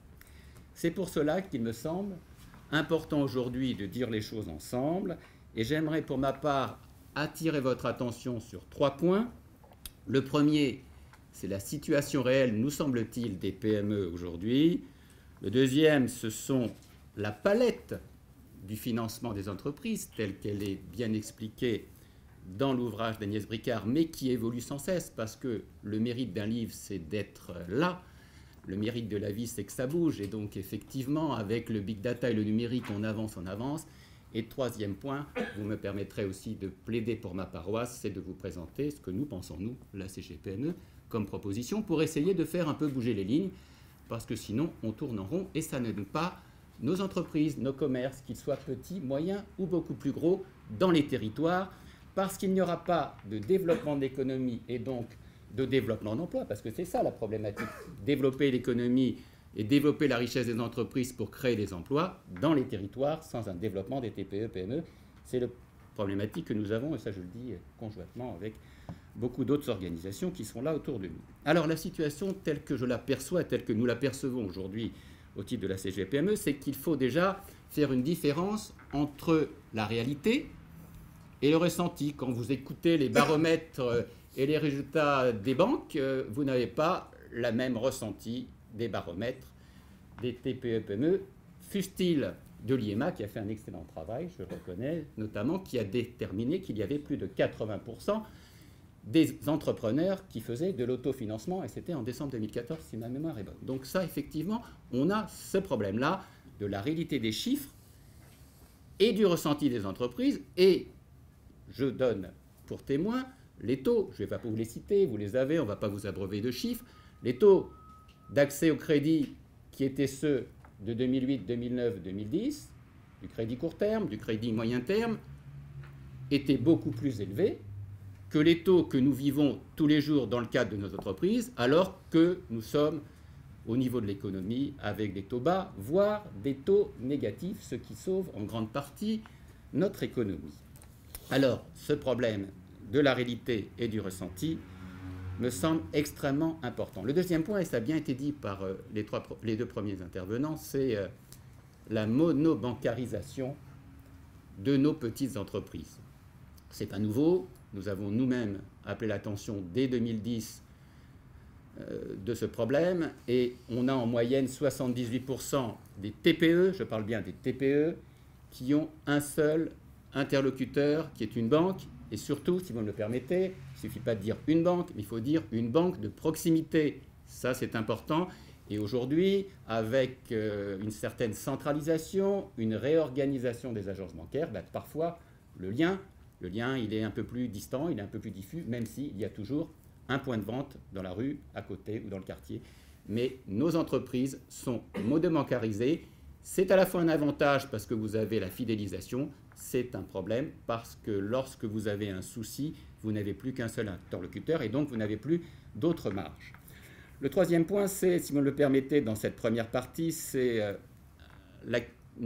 C'est pour cela qu'il me semble important aujourd'hui de dire les choses ensemble. Et j'aimerais pour ma part attirer votre attention sur trois points. Le premier, c'est la situation réelle, nous semble-t-il, des P M E aujourd'hui. Le deuxième, ce sont la palette du financement des entreprises, telle qu'elle est bien expliquée dans l'ouvrage d'Agnès Bricard, mais qui évolue sans cesse, parce que le mérite d'un livre, c'est d'être là. Le mérite de la vie, c'est que ça bouge. Et donc, effectivement, avec le big data et le numérique, on avance, on avance. Et troisième point, vous me permettrez aussi de plaider pour ma paroisse, c'est de vous présenter ce que nous pensons, nous, la C G P M E, comme proposition, pour essayer de faire un peu bouger les lignes, parce que sinon, on tourne en rond et ça n'aide pas nos entreprises, nos commerces, qu'ils soient petits, moyens ou beaucoup plus gros, dans les territoires, parce qu'il n'y aura pas de développement de l'économie et donc de développement d'emploi, parce que c'est ça la problématique, développer l'économie et développer la richesse des entreprises pour créer des emplois dans les territoires sans un développement des T P E, P M E. C'est la problématique que nous avons, et ça je le dis conjointement avec beaucoup d'autres organisations qui sont là autour de nous. Alors la situation telle que je l'aperçois, telle que nous l'apercevons aujourd'hui au titre de la C G P M E, c'est qu'il faut déjà faire une différence entre la réalité et le ressenti. Quand vous écoutez les baromètres et les résultats des banques, vous n'avez pas la même ressenti des baromètres des T P E P M E, fût-il de l'I E M A qui a fait un excellent travail, je le reconnais, notamment qui a déterminé qu'il y avait plus de quatre-vingts pour cent des entrepreneurs qui faisaient de l'autofinancement, et c'était en décembre deux mille quatorze si ma mémoire est bonne. Donc ça, effectivement, on a ce problème-là de la réalité des chiffres et du ressenti des entreprises, et je donne pour témoin les taux, je ne vais pas vous les citer, vous les avez, on ne va pas vous abreuver de chiffres, les taux d'accès au crédit qui étaient ceux de deux mille huit, deux mille neuf, deux mille dix, du crédit court terme, du crédit moyen terme, étaient beaucoup plus élevés que les taux que nous vivons tous les jours dans le cadre de nos entreprises, alors que nous sommes au niveau de l'économie avec des taux bas, voire des taux négatifs, ce qui sauve en grande partie notre économie. Alors, ce problème de la réalité et du ressenti me semble extrêmement important. Le deuxième point, et ça a bien été dit par euh, les, trois, les deux premiers intervenants, c'est euh, la monobancarisation de nos petites entreprises. Ce n'est pas nouveau. Nous avons nous-mêmes appelé l'attention dès deux mille dix euh, de ce problème, et on a en moyenne soixante-dix-huit pour cent des T P E, je parle bien des T P E, qui ont un seul interlocuteur qui est une banque, et surtout, si vous me le permettez, il ne suffit pas de dire une banque, mais il faut dire une banque de proximité. Ça, c'est important. Et aujourd'hui, avec euh, une certaine centralisation, une réorganisation des agences bancaires, bah, parfois, le lien, le lien, il est un peu plus distant, il est un peu plus diffus, même s'il y a toujours un point de vente dans la rue, à côté ou dans le quartier. Mais nos entreprises sont monobancarisées. C'est à la fois un avantage parce que vous avez la fidélisation, c'est un problème parce que lorsque vous avez un souci, vous n'avez plus qu'un seul interlocuteur et donc vous n'avez plus d'autres marges. Le troisième point, c'est, si vous me le permettez, dans cette première partie, c'est euh, la,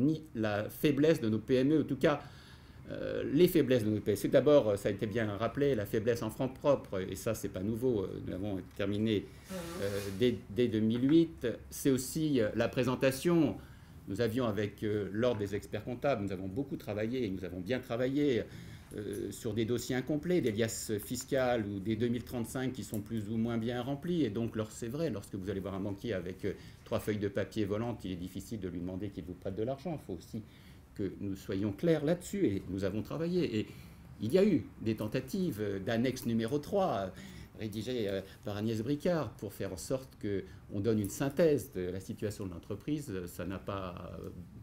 la faiblesse de nos P M E, en tout cas euh, les faiblesses de nos P M E. C'est d'abord, ça a été bien rappelé, la faiblesse en francs propres, et ça, c'est pas nouveau, nous l'avons terminé euh, dès, dès deux mille huit. C'est aussi euh, la présentation. Nous avions avec euh, l'ordre des experts comptables, nous avons beaucoup travaillé, et nous avons bien travaillé euh, sur des dossiers incomplets, des liasses fiscales ou des deux mille trente-cinq qui sont plus ou moins bien remplis. Et donc, c'est vrai, lorsque vous allez voir un banquier avec euh, trois feuilles de papier volantes, il est difficile de lui demander qu'il vous prête de l'argent. Il faut aussi que nous soyons clairs là-dessus, et nous avons travaillé. Et il y a eu des tentatives d'annexe numéro trois, rédigé par Agnès Bricard, pour faire en sorte qu'on donne une synthèse de la situation de l'entreprise. Ça n'a pas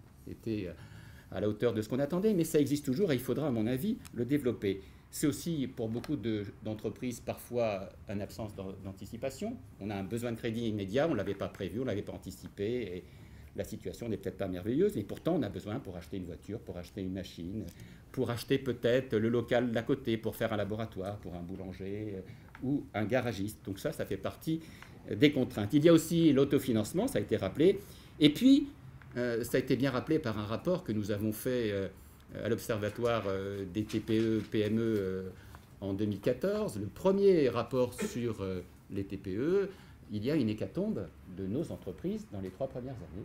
été à la hauteur de ce qu'on attendait, mais ça existe toujours et il faudra, à mon avis, le développer. C'est aussi, pour beaucoup de, d'entreprises, parfois une absence d'anticipation. On a un besoin de crédit immédiat, on ne l'avait pas prévu, on ne l'avait pas anticipé, et la situation n'est peut-être pas merveilleuse, et pourtant on a besoin pour acheter une voiture, pour acheter une machine, pour acheter peut-être le local d'à côté, pour faire un laboratoire, pour un boulanger ou un garagiste. Donc ça, ça fait partie des contraintes. Il y a aussi l'autofinancement, ça a été rappelé. Et puis, euh, ça a été bien rappelé par un rapport que nous avons fait euh, à l'Observatoire euh, des T P E P M E euh, en deux mille quatorze. Le premier rapport sur euh, les T P E, il y a une hécatombe de nos entreprises dans les trois premières années.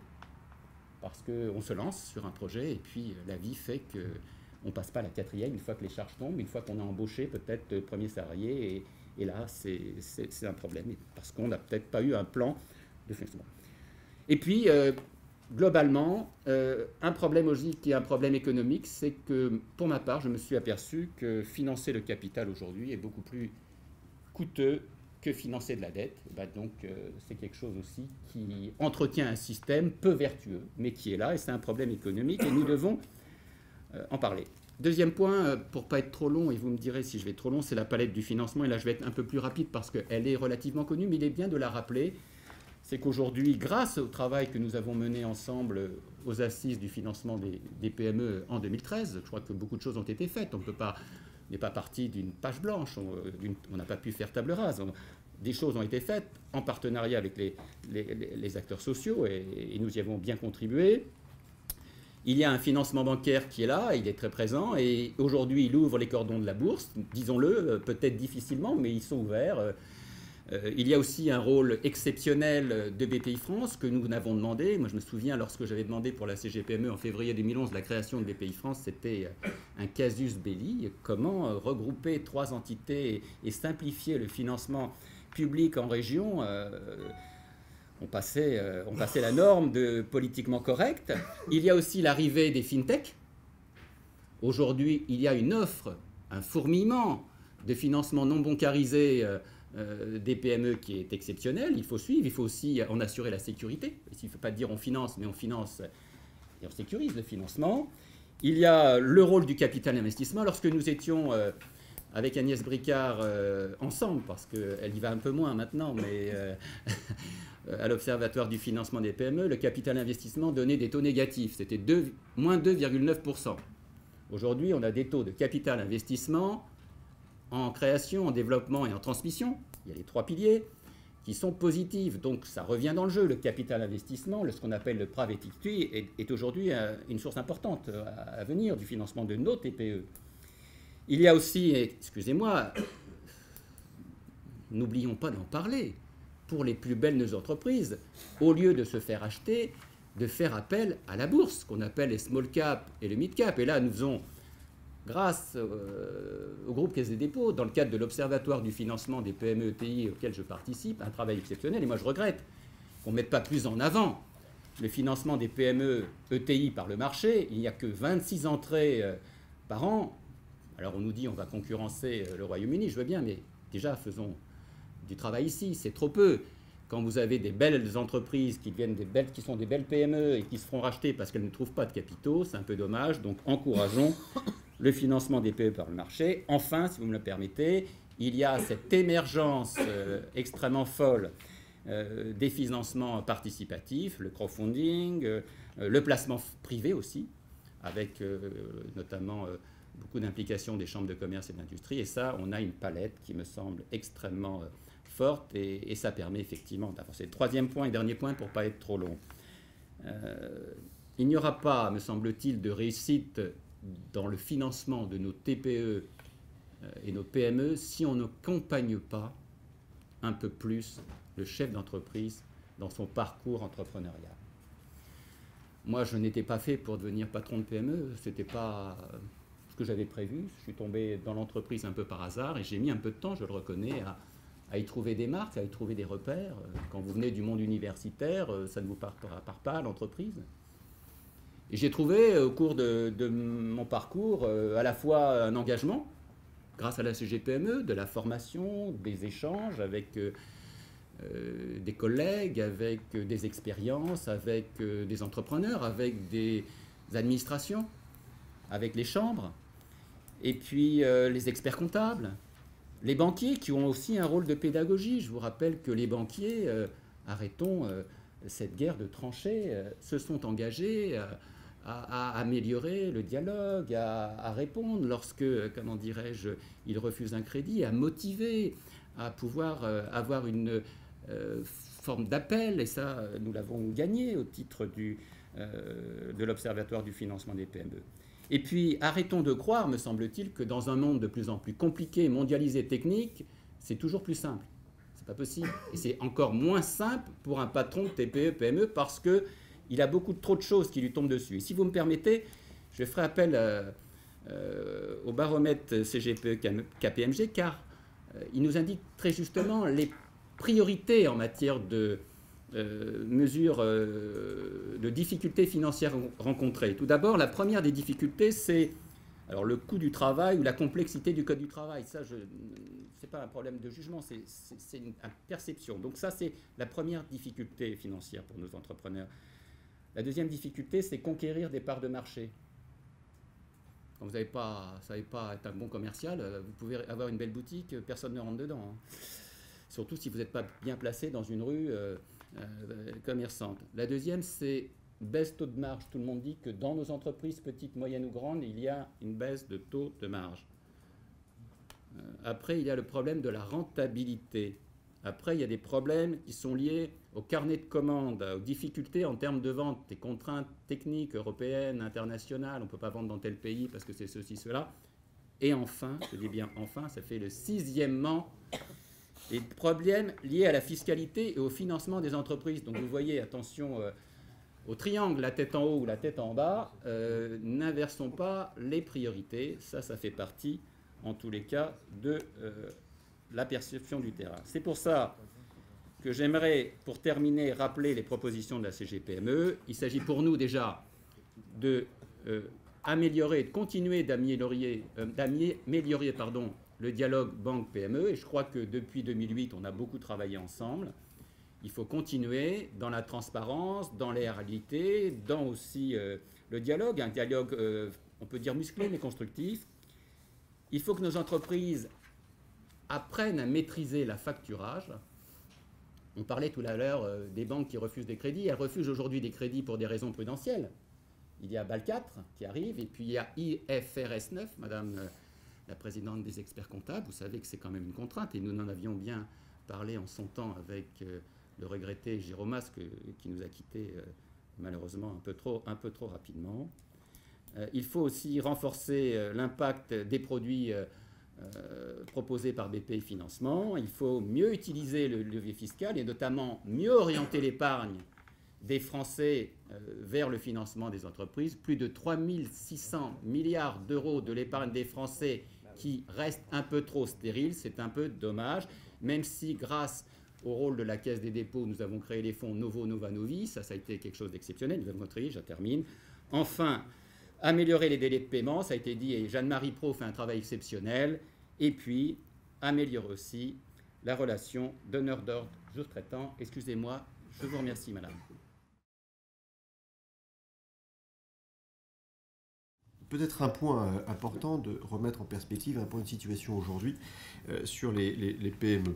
Parce qu'on se lance sur un projet et puis la vie fait qu'on ne passe pas à la quatrième une fois que les charges tombent, une fois qu'on a embauché peut-être le premier salarié. Et, Et là, c'est un problème, parce qu'on n'a peut-être pas eu un plan de financement. Et puis, euh, globalement, euh, un problème aussi qui est un problème économique, c'est que, pour ma part, je me suis aperçu que financer le capital aujourd'hui est beaucoup plus coûteux que financer de la dette. Ben donc, euh, c'est quelque chose aussi qui entretient un système peu vertueux, mais qui est là, et c'est un problème économique, et nous devons euh, en parler. Deuxième point, pour ne pas être trop long, et vous me direz si je vais trop long, c'est la palette du financement. Et là, je vais être un peu plus rapide parce qu'elle est relativement connue, mais il est bien de la rappeler. C'est qu'aujourd'hui, grâce au travail que nous avons mené ensemble aux assises du financement des, des P M E en deux mille treize, je crois que beaucoup de choses ont été faites. On ne peut pas, n'est pas parti d'une page blanche, on n'a pas pu faire table rase. On, des choses ont été faites en partenariat avec les, les, les acteurs sociaux, et, et nous y avons bien contribué. Il y a un financement bancaire qui est là, il est très présent, et aujourd'hui, il ouvre les cordons de la bourse, disons-le, peut-être difficilement, mais ils sont ouverts. Euh, il y a aussi un rôle exceptionnel de B P I France que nous n'avons demandé. Moi, je me souviens, lorsque j'avais demandé pour la C G P M E en février deux mille onze la création de B P I France, c'était un casus belli. Comment regrouper trois entités et simplifier le financement public en région? euh, On passait, euh, on passait la norme de politiquement correct. Il y a aussi l'arrivée des fintech. Aujourd'hui, il y a une offre, un fourmillement de financement non bancarisé euh, euh, des P M E qui est exceptionnel. Il faut suivre, il faut aussi en assurer la sécurité. Il ne faut pas dire on finance, mais on finance et on sécurise le financement. Il y a le rôle du capital investissement. Lorsque nous étions euh, avec Agnès Bricard euh, ensemble, parce qu'elle y va un peu moins maintenant, mais... Euh, à l'Observatoire du financement des P M E, le capital investissement donnait des taux négatifs. C'était moins deux virgule neuf pour cent. Aujourd'hui, on a des taux de capital investissement en création, en développement et en transmission. Il y a les trois piliers qui sont positifs. Donc ça revient dans le jeu. Le capital investissement, ce qu'on appelle le private equity, est, est aujourd'hui une source importante à venir du financement de nos T P E. Il y a aussi, excusez-moi, n'oublions pas d'en parler, pour les plus belles de nos entreprises, au lieu de se faire acheter, de faire appel à la bourse, qu'on appelle les small cap et le mid cap. Et là, nous faisons, grâce euh, au groupe Caisse des dépôts, dans le cadre de l'Observatoire du financement des P M E E T I auquel je participe, un travail exceptionnel. Et moi, je regrette qu'on ne mette pas plus en avant le financement des P M E E T I par le marché. Il n'y a que vingt-six entrées euh, par an. Alors, on nous dit on va concurrencer euh, le Royaume-Uni, je veux bien, mais déjà, faisons du travail ici, c'est trop peu. Quand vous avez des belles entreprises qui, deviennent des belles, qui sont des belles P M E et qui se feront racheter parce qu'elles ne trouvent pas de capitaux, c'est un peu dommage. Donc encourageons le financement des P M E par le marché. Enfin, si vous me le permettez, il y a cette émergence euh, extrêmement folle euh, des financements participatifs, le crowdfunding, euh, le placement privé aussi, avec euh, notamment euh, beaucoup d'implications des chambres de commerce et d'industrie. Et ça, on a une palette qui me semble extrêmement euh, forte et, et ça permet effectivement d'avancer. Troisième point et dernier point pour ne pas être trop long. Euh, il n'y aura pas, me semble-t-il, de réussite dans le financement de nos T P E euh, et nos P M E si on n'accompagne pas un peu plus le chef d'entreprise dans son parcours entrepreneurial. Moi, je n'étais pas fait pour devenir patron de P M E, ce n'était pas ce que j'avais prévu. Je suis tombé dans l'entreprise un peu par hasard et j'ai mis un peu de temps, je le reconnais, à à y trouver des marques, à y trouver des repères. Quand vous venez du monde universitaire, ça ne vous part, part pas l'entreprise. Et j'ai trouvé au cours de, de mon parcours à la fois un engagement, grâce à la C G P M E, de la formation, des échanges avec euh, des collègues, avec des expériences, avec euh, des entrepreneurs, avec des administrations, avec les chambres, et puis euh, les experts comptables. Les banquiers qui ont aussi un rôle de pédagogie. Je vous rappelle que les banquiers, euh, arrêtons euh, cette guerre de tranchées, euh, se sont engagés euh, à, à améliorer le dialogue, à, à répondre lorsque, comment dirais-je, ils refusent un crédit, à motiver, à pouvoir euh, avoir une euh, forme d'appel. Et ça, nous l'avons gagné au titre du, euh, de l'Observatoire du financement des P M E. Et puis, arrêtons de croire, me semble-t-il, que dans un monde de plus en plus compliqué, mondialisé, technique, c'est toujours plus simple. C'est pas possible. Et c'est encore moins simple pour un patron de T P E, P M E, parce qu'il a beaucoup trop de choses qui lui tombent dessus. Et si vous me permettez, je ferai appel euh, euh, au baromètre C G P E K P M G, car euh, il nous indique très justement les priorités en matière de Euh, mesures euh, de difficultés financières rencontrées. Tout d'abord, la première des difficultés, c'est alors, le coût du travail ou la complexité du code du travail. Ça, ce n'est pas un problème de jugement, c'est une, une perception. Donc ça, c'est la première difficulté financière pour nos entrepreneurs. La deuxième difficulté, c'est conquérir des parts de marché. Quand vous n'avez pas, savez pas être un bon commercial, vous pouvez avoir une belle boutique, personne ne rentre dedans. Hein. Surtout si vous n'êtes pas bien placé dans une rue euh, euh, commerçante. La deuxième, c'est baisse taux de marge. Tout le monde dit que dans nos entreprises, petites, moyennes ou grandes, il y a une baisse de taux de marge. Euh, après, il y a le problème de la rentabilité. Après, il y a des problèmes qui sont liés au carnet de commandes, aux difficultés en termes de vente, des contraintes techniques européennes, internationales. On ne peut pas vendre dans tel pays parce que c'est ceci, cela. Et enfin, je dis bien enfin, ça fait le sixièmement, les problèmes liés à la fiscalité et au financement des entreprises. Donc vous voyez, attention euh, au triangle, la tête en haut ou la tête en bas, euh, n'inversons pas les priorités. Ça, ça fait partie, en tous les cas, de euh, la perception du terrain. C'est pour ça que j'aimerais, pour terminer, rappeler les propositions de la C G P M E. Il s'agit pour nous déjà de euh, améliorer, de continuer d'améliorer, euh, d'améliorer, pardon, le dialogue banque-P M E, et je crois que depuis deux mille huit, on a beaucoup travaillé ensemble. Il faut continuer dans la transparence, dans les réalités, dans aussi euh, le dialogue, un dialogue, euh, on peut dire musclé, mais constructif. Il faut que nos entreprises apprennent à maîtriser la facturage. On parlait tout à l'heure euh, des banques qui refusent des crédits. Elles refusent aujourd'hui des crédits pour des raisons prudentielles. Il y a B A L quatre qui arrive, et puis il y a I F R S neuf, Madame la présidente des experts comptables. Vous savez que c'est quand même une contrainte, et nous en avions bien parlé en son temps avec euh, le regretté Jérôme Masque, qui nous a quittés euh, malheureusement un peu trop, un peu trop rapidement. Euh, il faut aussi renforcer euh, l'impact des produits euh, euh, proposés par B P I Financement. Il faut mieux utiliser le levier fiscal et notamment mieux orienter l'épargne des Français euh, vers le financement des entreprises. Plus de trois mille six cents milliards d'euros de l'épargne des Français qui reste un peu trop stérile. C'est un peu dommage, même si grâce au rôle de la Caisse des dépôts, nous avons créé les fonds Novo Nova Novi. Ça, ça a été quelque chose d'exceptionnel. Nous avons contribué, je termine. Enfin, améliorer les délais de paiement, ça a été dit, et Jeanne-Marie Pro fait un travail exceptionnel. Et puis, améliorer aussi la relation donneur d'ordre jour traitant. Excusez-moi, je vous remercie, madame. Peut-être un point euh, important de remettre en perspective un point de situation aujourd'hui euh, sur les, les, les P M E.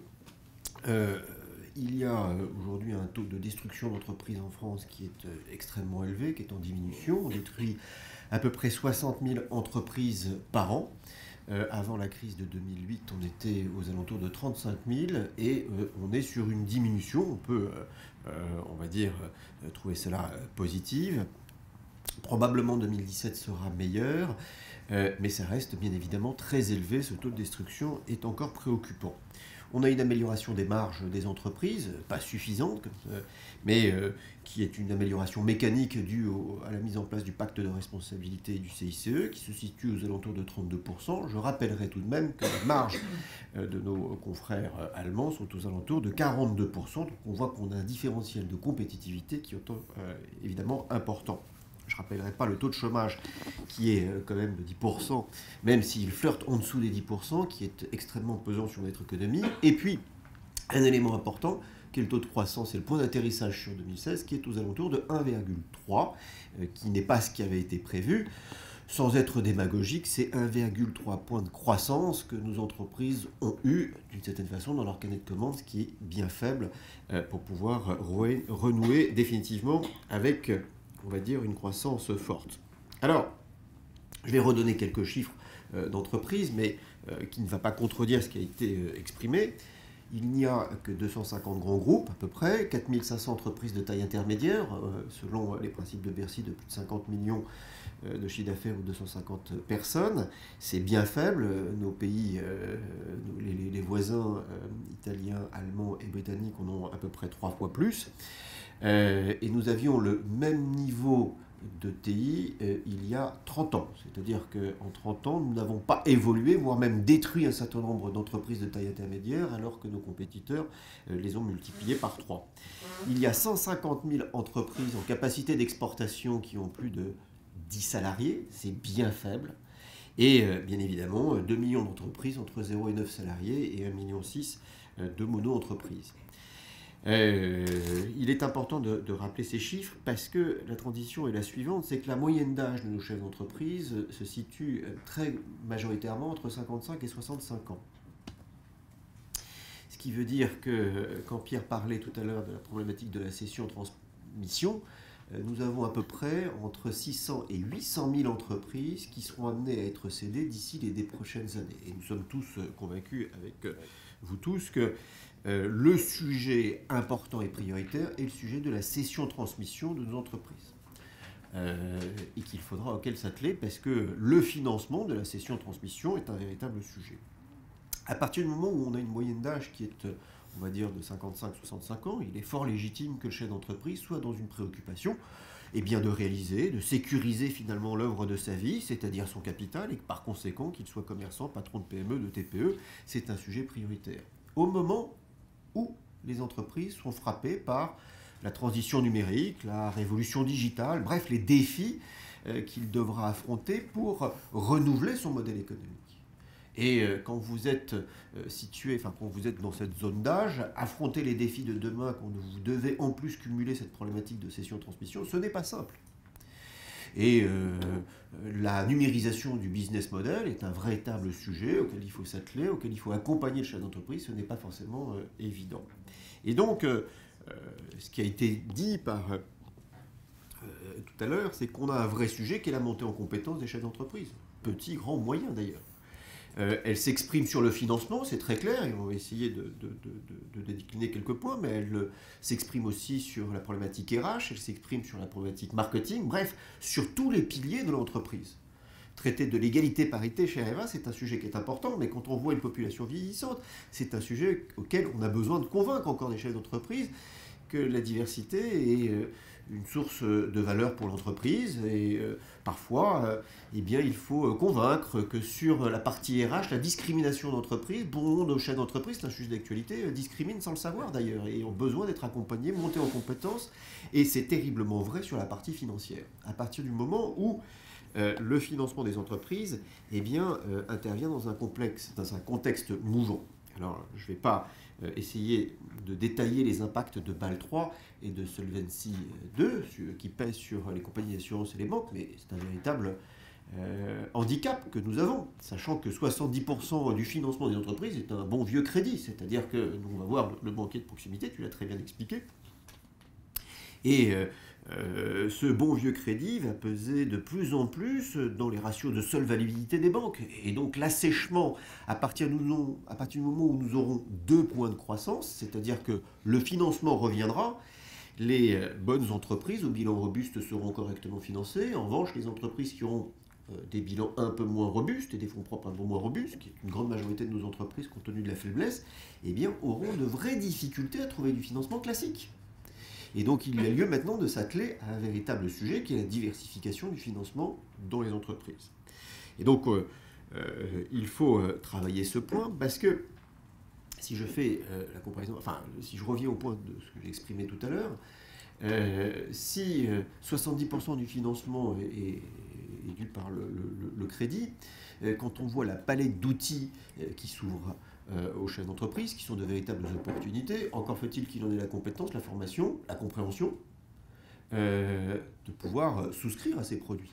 Euh, il y a euh, aujourd'hui un taux de destruction d'entreprises en France qui est euh, extrêmement élevé, qui est en diminution. On détruit à peu près soixante mille entreprises par an. Euh, avant la crise de deux mille huit, on était aux alentours de trente-cinq mille et euh, on est sur une diminution. On peut, euh, euh, on va dire, euh, trouver cela euh, positive. Probablement deux mille dix-sept sera meilleur, euh, mais ça reste bien évidemment très élevé. Ce taux de destruction est encore préoccupant. On a une amélioration des marges des entreprises, pas suffisante, euh, mais euh, qui est une amélioration mécanique due au, à la mise en place du pacte de responsabilité et du C I C E, qui se situe aux alentours de trente-deux pour cent. Je rappellerai tout de même que les marges euh, de nos confrères euh, allemands sont aux alentours de quarante-deux pour cent. Donc on voit qu'on a un différentiel de compétitivité qui est euh, évidemment important. Je ne rappellerai pas le taux de chômage qui est quand même de dix pour cent, même s'il flirte en dessous des dix pour cent, qui est extrêmement pesant sur notre économie. Et puis, un élément important, qui est le taux de croissance et le point d'atterrissage sur deux mille seize, qui est aux alentours de un virgule trois, euh, qui n'est pas ce qui avait été prévu. Sans être démagogique, c'est un virgule trois points de croissance que nos entreprises ont eu, d'une certaine façon, dans leur carnet de commandes, ce qui est bien faible euh, pour pouvoir re- renouer définitivement avec... Euh, on va dire, une croissance forte. Alors, je vais redonner quelques chiffres euh, d'entreprise, mais euh, qui ne va pas contredire ce qui a été euh, exprimé. Il n'y a que deux cent cinquante grands groupes, à peu près, quatre mille cinq cents entreprises de taille intermédiaire, euh, selon les principes de Bercy, de plus de cinquante millions euh, de chiffre d'affaires ou deux cent cinquante personnes. C'est bien faible. Nos pays, euh, les, les voisins euh, italiens, allemands et britanniques en ont à peu près trois fois plus. Euh, et nous avions le même niveau de T I euh, il y a trente ans. C'est-à-dire qu'en trente ans, nous n'avons pas évolué, voire même détruit un certain nombre d'entreprises de taille intermédiaire, alors que nos compétiteurs euh, les ont multipliées par trois. Il y a cent cinquante mille entreprises en capacité d'exportation qui ont plus de dix salariés. C'est bien faible. Et euh, bien évidemment, deux millions d'entreprises entre zéro et neuf salariés et un virgule six million de mono-entreprises. Euh, il est important de, de rappeler ces chiffres parce que la transition est la suivante, c'est que la moyenne d'âge de nos chefs d'entreprise se situe très majoritairement entre cinquante-cinq et soixante-cinq ans. Ce qui veut dire que, quand Pierre parlait tout à l'heure de la problématique de la cession-transmission, nous avons à peu près entre six cents et huit cent mille entreprises qui seront amenées à être cédées d'ici les dix prochaines années. Et nous sommes tous convaincus avec vous tous que Euh, le sujet important et prioritaire est le sujet de la cession-transmission de nos entreprises. Euh, et qu'il faudra auquel s'atteler parce que le financement de la cession-transmission est un véritable sujet. À partir du moment où on a une moyenne d'âge qui est, on va dire, de cinquante-cinq à soixante-cinq ans, il est fort légitime que le chef d'entreprise soit dans une préoccupation eh bien, de réaliser, de sécuriser finalement l'œuvre de sa vie, c'est-à-dire son capital, et que par conséquent, qu'il soit commerçant, patron de P M E, de T P E, c'est un sujet prioritaire. Au moment où les entreprises sont frappées par la transition numérique, la révolution digitale, bref, les défis euh, qu'il devra affronter pour renouveler son modèle économique. Et euh, quand vous êtes euh, situé, enfin quand vous êtes dans cette zone d'âge, affronter les défis de demain, quand vous devez en plus cumuler cette problématique de cession-transmission, ce n'est pas simple. Et euh, la numérisation du business model est un véritable sujet auquel il faut s'atteler, auquel il faut accompagner le chef d'entreprise. Ce n'est pas forcément euh, évident. Et donc, euh, euh, ce qui a été dit par euh, tout à l'heure, c'est qu'on a un vrai sujet qui est la montée en compétence des chefs d'entreprise. Petits, grands, moyens d'ailleurs. Euh, elle s'exprime sur le financement, c'est très clair, et on va essayer de, de, de, de, de décliner quelques points, mais elle euh, s'exprime aussi sur la problématique R H, elle s'exprime sur la problématique marketing, bref, sur tous les piliers de l'entreprise. Traiter de l'égalité-parité chez Areva, c'est un sujet qui est important, mais quand on voit une population vieillissante, c'est un sujet auquel on a besoin de convaincre encore des chefs d'entreprise que la diversité est euh, une source de valeur pour l'entreprise, et euh, parfois, euh, eh bien, il faut convaincre que sur la partie R H, la discrimination d'entreprise, bon, nos chefs d'entreprise, c'est un sujet d'actualité, euh, discriminent sans le savoir d'ailleurs, et ont besoin d'être accompagnés, montés en compétences, et c'est terriblement vrai sur la partie financière. À partir du moment où euh, le financement des entreprises, eh bien, euh, intervient dans un, complexe, dans un contexte mouvant. Alors, je ne vais pas euh, essayer de détailler les impacts de Bâle trois et de Solvency deux qui pèsent sur les compagnies d'assurance et les banques, mais c'est un véritable euh, handicap que nous avons, sachant que soixante-dix pour cent du financement des entreprises est un bon vieux crédit, c'est-à-dire que nous, on va voir le banquier de proximité, tu l'as très bien expliqué, et euh, Euh, ce bon vieux crédit va peser de plus en plus dans les ratios de solvabilité des banques. Et donc l'assèchement, à partir, nous, à partir du moment où nous aurons deux points de croissance, c'est-à-dire que le financement reviendra, les bonnes entreprises au bilan robuste seront correctement financées. En revanche, les entreprises qui auront euh, des bilans un peu moins robustes et des fonds propres un peu moins robustes, qui est une grande majorité de nos entreprises compte tenu de la faiblesse, eh bien, auront de vraies difficultés à trouver du financement classique. Et donc, il y a lieu maintenant de s'atteler à un véritable sujet qui est la diversification du financement dans les entreprises. Et donc, euh, euh, il faut euh, travailler ce point parce que si je fais euh, la comparaison, enfin, si je reviens au point de ce que j'ai exprimé tout à l'heure, euh, si euh, soixante-dix pour cent du financement est, est, est dû par le, le, le crédit, euh, quand on voit la palette d'outils euh, qui s'ouvre Euh, aux chefs d'entreprise, qui sont de véritables opportunités. Encore faut-il qu'il en ait la compétence, la formation, la compréhension, euh, de pouvoir euh, souscrire à ces produits.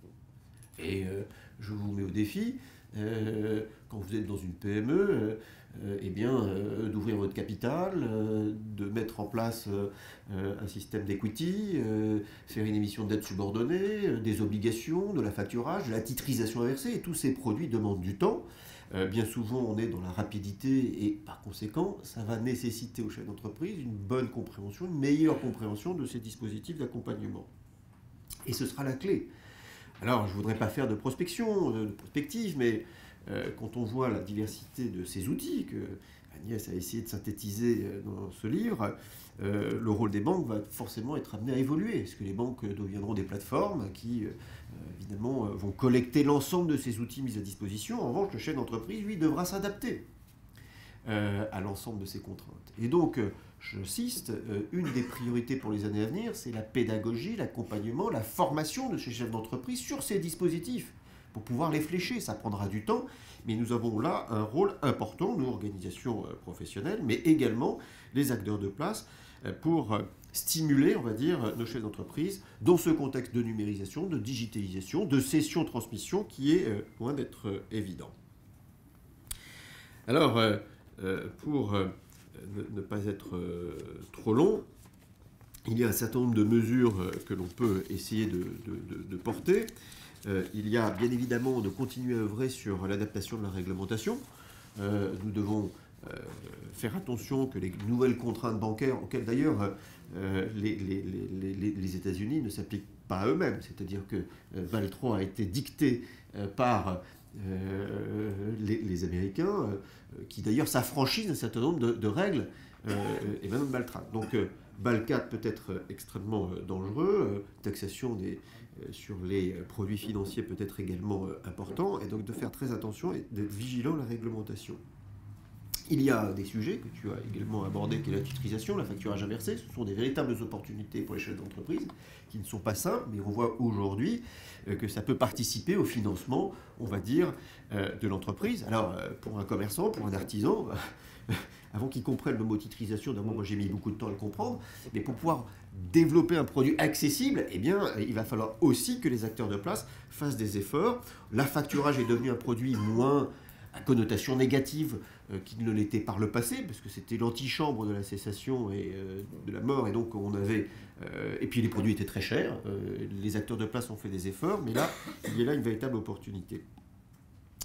Et euh, je vous mets au défi, euh, quand vous êtes dans une P M E, euh, euh, eh bien, euh, d'ouvrir votre capital, euh, de mettre en place euh, un système d'equity, euh, faire une émission de dette subordonnée, euh, des obligations, de la facturage, de la titrisation inversée, et tous ces produits demandent du temps. Euh, bien souvent, on est dans la rapidité et par conséquent, ça va nécessiter aux chefs d'entreprise une bonne compréhension, une meilleure compréhension de ces dispositifs d'accompagnement. Et ce sera la clé. Alors, je ne voudrais pas faire de prospection, de prospective, mais euh, quand on voit la diversité de ces outils que Agnès a essayé de synthétiser dans ce livre, euh, le rôle des banques va forcément être amené à évoluer. Est-ce que les banques deviendront des plateformes qui, euh, évidemment, vont collecter l'ensemble de ces outils mis à disposition? En revanche, le chef d'entreprise, lui, devra s'adapter euh, à l'ensemble de ces contraintes. Et donc, euh, j'insiste, euh, une des priorités pour les années à venir, c'est la pédagogie, l'accompagnement, la formation de ces chefs d'entreprise sur ces dispositifs, pour pouvoir les flécher. Ça prendra du temps, mais nous avons là un rôle important, nous, organisations euh, professionnelles, mais également les acteurs de place, euh, pour euh, stimuler, on va dire, nos chefs d'entreprise dans ce contexte de numérisation, de digitalisation, de cession-transmission qui est euh, loin d'être euh, évident. Alors, euh, euh, pour euh, ne, ne pas être euh, trop long, il y a un certain nombre de mesures euh, que l'on peut essayer de, de, de, de porter. Euh, il y a bien évidemment de continuer à œuvrer sur l'adaptation de la réglementation. Euh, nous devons euh, faire attention que les nouvelles contraintes bancaires, auxquelles d'ailleurs euh, les, les, les, les, les États-Unis ne s'appliquent pas à eux-mêmes, c'est-à-dire que euh, Bâle trois a été dicté euh, par euh, les, les Américains, euh, qui d'ailleurs s'affranchissent d'un certain nombre de, de règles, euh, et même Bâle trois. Donc euh, Bâle quatre peut être extrêmement euh, dangereux, euh, taxation des sur les produits financiers peut être également important, et donc de faire très attention et d'être vigilant à la réglementation. Il y a des sujets que tu as également abordés, qui est la titrisation, la facturage inversé. Ce sont des véritables opportunités pour les chefs d'entreprise, qui ne sont pas simples, mais on voit aujourd'hui que ça peut participer au financement, on va dire, de l'entreprise. Alors, pour un commerçant, pour un artisan, avant qu'ils comprennent le mot titrisation, d'abord, moi j'ai mis beaucoup de temps à le comprendre, mais pour pouvoir développer un produit accessible, eh bien, il va falloir aussi que les acteurs de place fassent des efforts. La facturage est devenu un produit moins à connotation négative euh, qu'il ne l'était par le passé, parce que c'était l'antichambre de la cessation et euh, de la mort, et donc on avait... Euh, et puis les produits étaient très chers, euh, les acteurs de place ont fait des efforts, mais là, il y a là une véritable opportunité.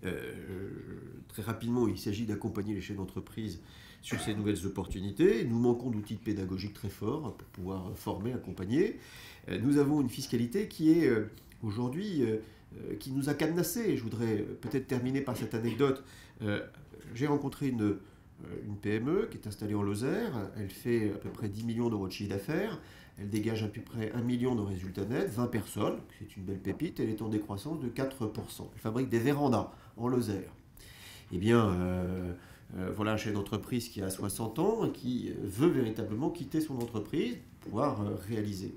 Euh, très rapidement, il s'agit d'accompagner les chefs d'entreprise sur ces nouvelles opportunités. Nous manquons d'outils pédagogiques très forts pour pouvoir former, accompagner. Euh, nous avons une fiscalité qui est euh, aujourd'hui, euh, qui nous a cadenassés. Je voudrais peut-être terminer par cette anecdote. Euh, j'ai rencontré une, une P M E qui est installée en Lozère. Elle fait à peu près dix millions d'euros de chiffre d'affaires. Elle dégage à peu près un million de résultats nets, vingt personnes. C'est une belle pépite. Elle est en décroissance de quatre pour cent. Elle fabrique des vérandas en Lozère. Eh bien, euh, euh, voilà un chef d'entreprise qui a soixante ans et qui veut véritablement quitter son entreprise pour pouvoir euh, réaliser.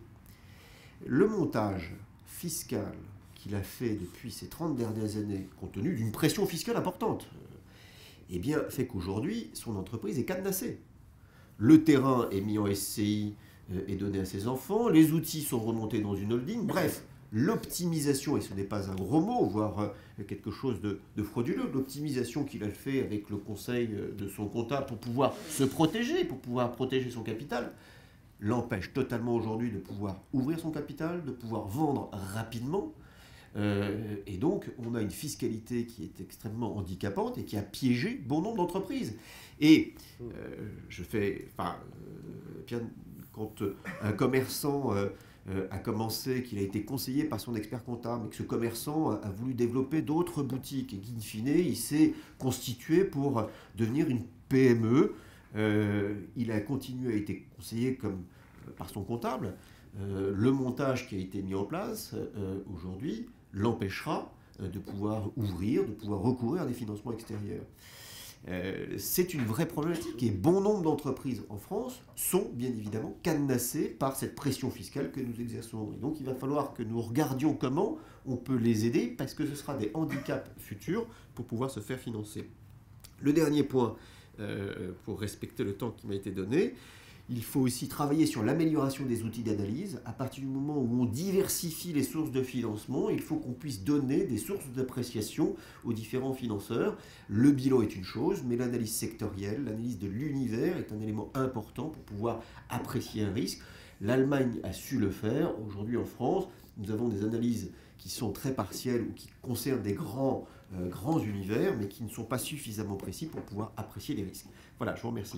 Le montage fiscal qu'il a fait depuis ces trente dernières années, compte tenu d'une pression fiscale importante, eh bien, fait qu'aujourd'hui, son entreprise est cadenassée. Le terrain est mis en S C I et donné à ses enfants, les outils sont remontés dans une holding, bref, l'optimisation, et ce n'est pas un gros mot, voire quelque chose de, de frauduleux, l'optimisation qu'il a fait avec le conseil de son comptable pour pouvoir se protéger, pour pouvoir protéger son capital, l'empêche totalement aujourd'hui de pouvoir ouvrir son capital, de pouvoir vendre rapidement. Euh, et donc, on a une fiscalité qui est extrêmement handicapante et qui a piégé bon nombre d'entreprises. Et euh, je fais, enfin, euh, bien, quand un commerçant euh, euh, a commencé, qu'il a été conseillé par son expert comptable, et que ce commerçant a, a voulu développer d'autres boutiques, et qu'in fine, il s'est constitué pour devenir une P M E. Euh, il a continué à être conseillé comme, euh, par son comptable. Euh, le montage qui a été mis en place euh, aujourd'hui l'empêchera euh, de pouvoir ouvrir, de pouvoir recourir à des financements extérieurs. Euh, c'est une vraie problématique et bon nombre d'entreprises en France sont bien évidemment cadenassées par cette pression fiscale que nous exerçons. Et donc il va falloir que nous regardions comment on peut les aider parce que ce sera des handicaps futurs pour pouvoir se faire financer. Le dernier point, euh, pour respecter le temps qui m'a été donné, il faut aussi travailler sur l'amélioration des outils d'analyse. À partir du moment où on diversifie les sources de financement, il faut qu'on puisse donner des sources d'appréciation aux différents financeurs. Le bilan est une chose, mais l'analyse sectorielle, l'analyse de l'univers est un élément important pour pouvoir apprécier un risque. L'Allemagne a su le faire. Aujourd'hui en France, nous avons des analyses qui sont très partielles ou qui concernent des grands, euh, grands univers, mais qui ne sont pas suffisamment précis pour pouvoir apprécier les risques. Voilà, je vous remercie.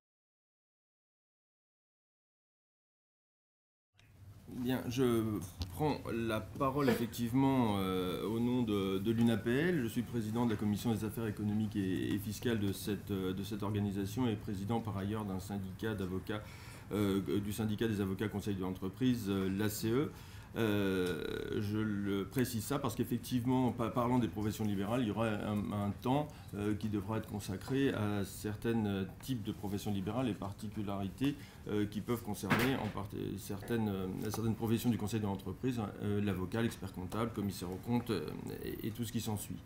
Bien, je prends la parole effectivement euh, au nom de, de l'U N A P L. Je suis président de la commission des affaires économiques et, et fiscales de cette, de cette organisation et président par ailleurs d'un syndicat d'avocats, euh, du syndicat des avocats conseils de l'entreprise, euh, l'A C E. Euh, je le précise ça parce qu'effectivement, parlant des professions libérales, il y aura un, un temps euh, qui devra être consacré à certains types de professions libérales et particularités euh, qui peuvent concerner en partie certaines, euh, certaines professions du conseil de l'entreprise, euh, l'avocat, l'expert comptable, commissaire aux comptes euh, et, et tout ce qui s'ensuit.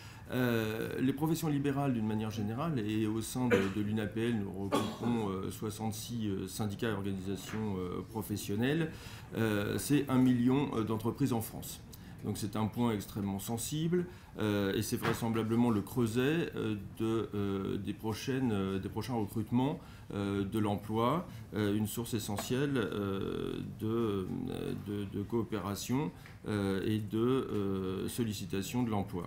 Euh, les professions libérales d'une manière générale, et au sein de, de l'U N A P L, nous regroupons euh, soixante-six euh, syndicats et organisations euh, professionnelles, euh, c'est un million euh, d'entreprises en France. Donc c'est un point extrêmement sensible euh, et c'est vraisemblablement le creuset euh, de, euh, des, prochaines, euh, des prochains recrutements euh, de l'emploi, euh, une source essentielle euh, de, de, de coopération euh, et de euh, sollicitation de l'emploi.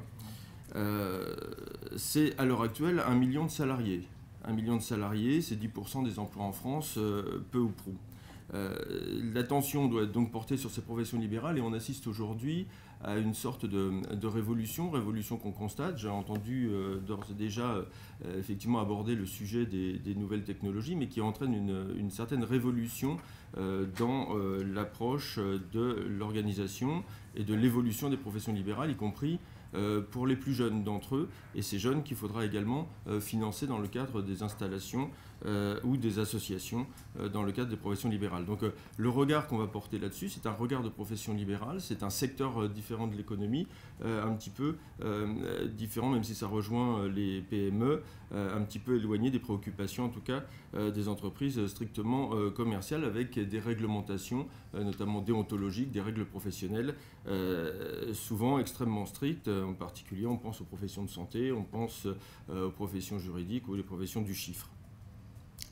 Euh, c'est à l'heure actuelle un million de salariés. Un million de salariés, c'est dix pour cent des emplois en France, euh, peu ou prou. Euh, L'attention doit être donc portée sur ces professions libérales et on assiste aujourd'hui à une sorte de, de révolution, révolution qu'on constate. J'ai entendu euh, d'ores et déjà euh, effectivement aborder le sujet des, des nouvelles technologies, mais qui entraîne une, une certaine révolution euh, dans euh, l'approche de l'organisation et de l'évolution des professions libérales, y compris Euh, pour les plus jeunes d'entre eux, et ces jeunes qu'il faudra également euh, financer dans le cadre des installations euh, ou des associations euh, dans le cadre des professions libérales. Donc euh, le regard qu'on va porter là-dessus, c'est un regard de profession libérale, c'est un secteur euh, différent de l'économie, euh, un petit peu euh, différent, même si ça rejoint euh, les P M E, euh, un petit peu éloigné des préoccupations en tout cas euh, des entreprises strictement euh, commerciales, avec des réglementations, euh, notamment déontologiques, des règles professionnelles, euh, souvent extrêmement strictes. En particulier, on pense aux professions de santé, on pense euh, aux professions juridiques ou les professions du chiffre.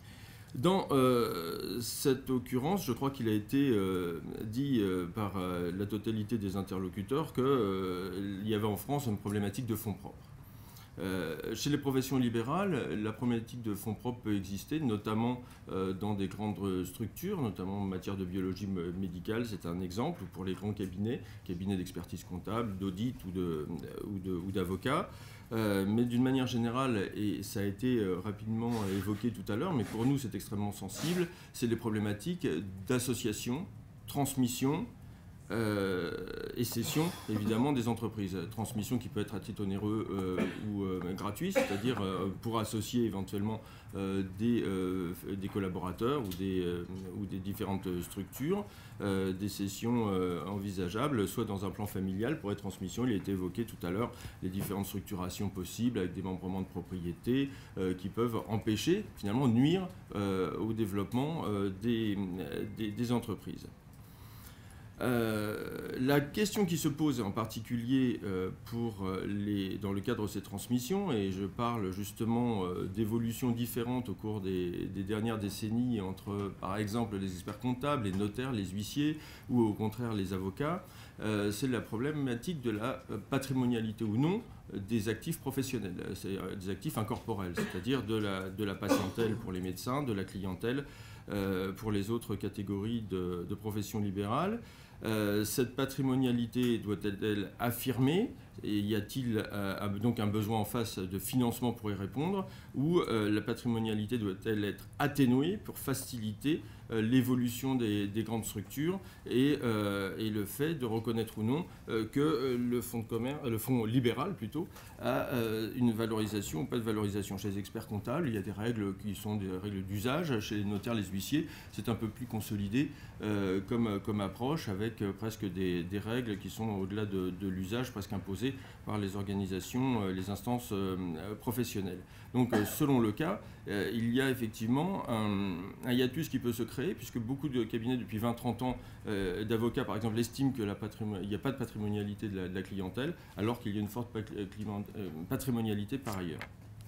Dans euh, cette occurrence, je crois qu'il a été euh, dit euh, par euh, la totalité des interlocuteurs qu'il euh, y avait en France une problématique de fonds propres. Euh, chez les professions libérales, la problématique de fonds propres peut exister, notamment euh, dans des grandes structures, notamment en matière de biologie médicale, c'est un exemple, ou pour les grands cabinets, cabinets d'expertise comptable, d'audit ou, de, ou, de, ou d'avocats. Euh, mais d'une manière générale, et ça a été euh, rapidement évoqué tout à l'heure, mais pour nous c'est extrêmement sensible, c'est les problématiques d'association, transmission, Euh, et cession, évidemment, des entreprises. Transmission qui peut être à titre onéreux euh, ou euh, gratuit, c'est-à-dire euh, pour associer éventuellement euh, des, euh, des collaborateurs ou des, euh, ou des différentes structures, euh, des cessions euh, envisageables, soit dans un plan familial pour les transmissions. Il a été évoqué tout à l'heure les différentes structurations possibles avec des membrements de propriété euh, qui peuvent empêcher, finalement, nuire euh, au développement euh, des, des, des entreprises. Euh, la question qui se pose en particulier euh, pour les, dans le cadre de ces transmissions, et je parle justement euh, d'évolutions différentes au cours des, des dernières décennies entre, par exemple, les experts comptables, les notaires, les huissiers, ou au contraire les avocats, euh, c'est la problématique de la patrimonialité ou non des actifs professionnels, c'est des actifs incorporels, c'est-à-dire de la, de la patientèle pour les médecins, de la clientèle euh, pour les autres catégories de, de professions libérales. Euh, cette patrimonialité doit-elle affirmée? Et y a-t-il euh, donc un besoin en face de financement pour y répondre? Ou euh, la patrimonialité doit-elle être atténuée pour faciliter euh, l'évolution des, des grandes structures et, euh, et le fait de reconnaître ou non euh, que euh, le fonds de commerce, le fonds libéral plutôt, a euh, une valorisation ou pas de valorisation? Chez les experts comptables, il y a des règles qui sont des règles d'usage. Chez les notaires, les huissiers, c'est un peu plus consolidé euh, comme, comme approche, avec euh, presque des, des règles qui sont au-delà de, de l'usage, presque imposées par les organisations, euh, les instances euh, professionnelles. Donc, euh, selon le cas, euh, il y a effectivement un, un hiatus qui peut se créer, puisque beaucoup de cabinets, depuis vingt à trente ans, euh, d'avocats, par exemple, estiment qu'il n'y a pas de patrimonialité de la, de la clientèle, alors qu'il y a une forte patrimonialité par ailleurs.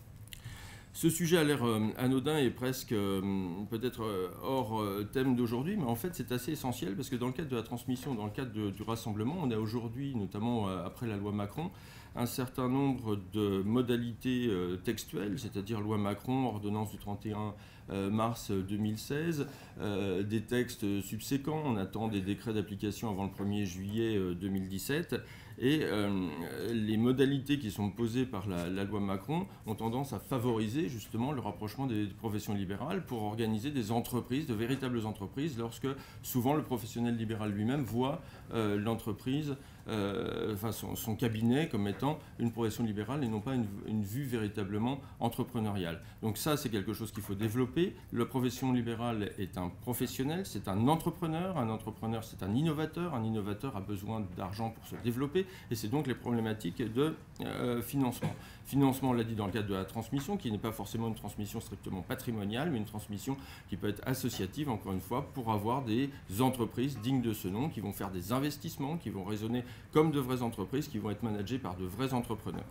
Ce sujet a l'air euh, anodin et presque euh, peut-être euh, hors euh, thème d'aujourd'hui, mais en fait c'est assez essentiel parce que dans le cadre de la transmission, dans le cadre de, du rassemblement, on a aujourd'hui, notamment euh, après la loi Macron, un certain nombre de modalités euh, textuelles, c'est-à-dire loi Macron, ordonnance du trente et un mars deux mille seize, euh, des textes subséquents, on attend des décrets d'application avant le premier juillet deux mille dix-sept, et euh, les modalités qui sont posées par la, la loi Macron ont tendance à favoriser justement le rapprochement des professions libérales pour organiser des entreprises, de véritables entreprises, lorsque souvent le professionnel libéral lui-même voit euh, l'entreprise, euh, enfin son, son cabinet comme étant une profession libérale et non pas une, une vue véritablement entrepreneuriale. Donc ça, c'est quelque chose qu'il faut développer. La profession libérale est un professionnel, c'est un entrepreneur. Un entrepreneur, c'est un innovateur. Un innovateur a besoin d'argent pour se développer. Et c'est donc les problématiques de euh, financement. Financement, on l'a dit dans le cadre de la transmission, qui n'est pas forcément une transmission strictement patrimoniale, mais une transmission qui peut être associative, encore une fois, pour avoir des entreprises dignes de ce nom, qui vont faire des investissements, qui vont raisonner comme de vraies entreprises, qui vont être managées par de vrais entrepreneurs.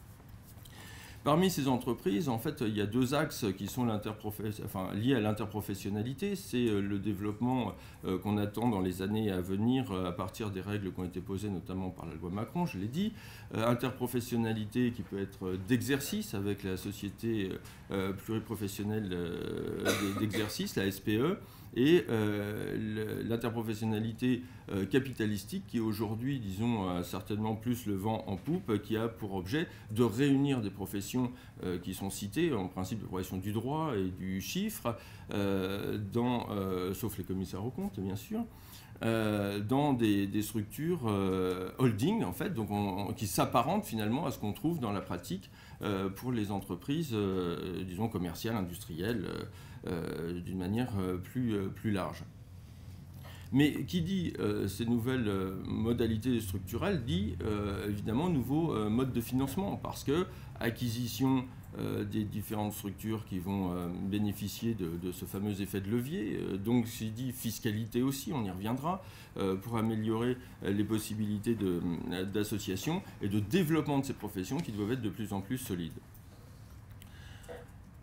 Parmi ces entreprises, en fait, il y a deux axes qui sont enfin, liés à l'interprofessionnalité. C'est le développement euh, qu'on attend dans les années à venir euh, à partir des règles qui ont été posées notamment par la loi Macron, je l'ai dit. Euh, interprofessionnalité qui peut être d'exercice avec la société euh, pluriprofessionnelle euh, d'exercice, la S P E. Et euh, l'interprofessionnalité euh, capitalistique qui aujourd'hui, disons, a certainement plus le vent en poupe, qui a pour objet de réunir des professions euh, qui sont citées, en principe de profession du droit et du chiffre, euh, dans, euh, sauf les commissaires aux comptes, bien sûr, Euh, dans des, des structures euh, holding, en fait, donc on, on, qui s'apparentent finalement à ce qu'on trouve dans la pratique euh, pour les entreprises, euh, disons, commerciales, industrielles, euh, d'une manière euh, plus, euh, plus large. Mais qui dit euh, ces nouvelles euh, modalités structurelles dit euh, évidemment nouveaux euh, modes de financement, parce que acquisition euh, des différentes structures qui vont euh, bénéficier de, de ce fameux effet de levier, euh, donc c'est dit fiscalité aussi, on y reviendra, euh, pour améliorer euh, les possibilités d'association et de développement de ces professions qui doivent être de plus en plus solides.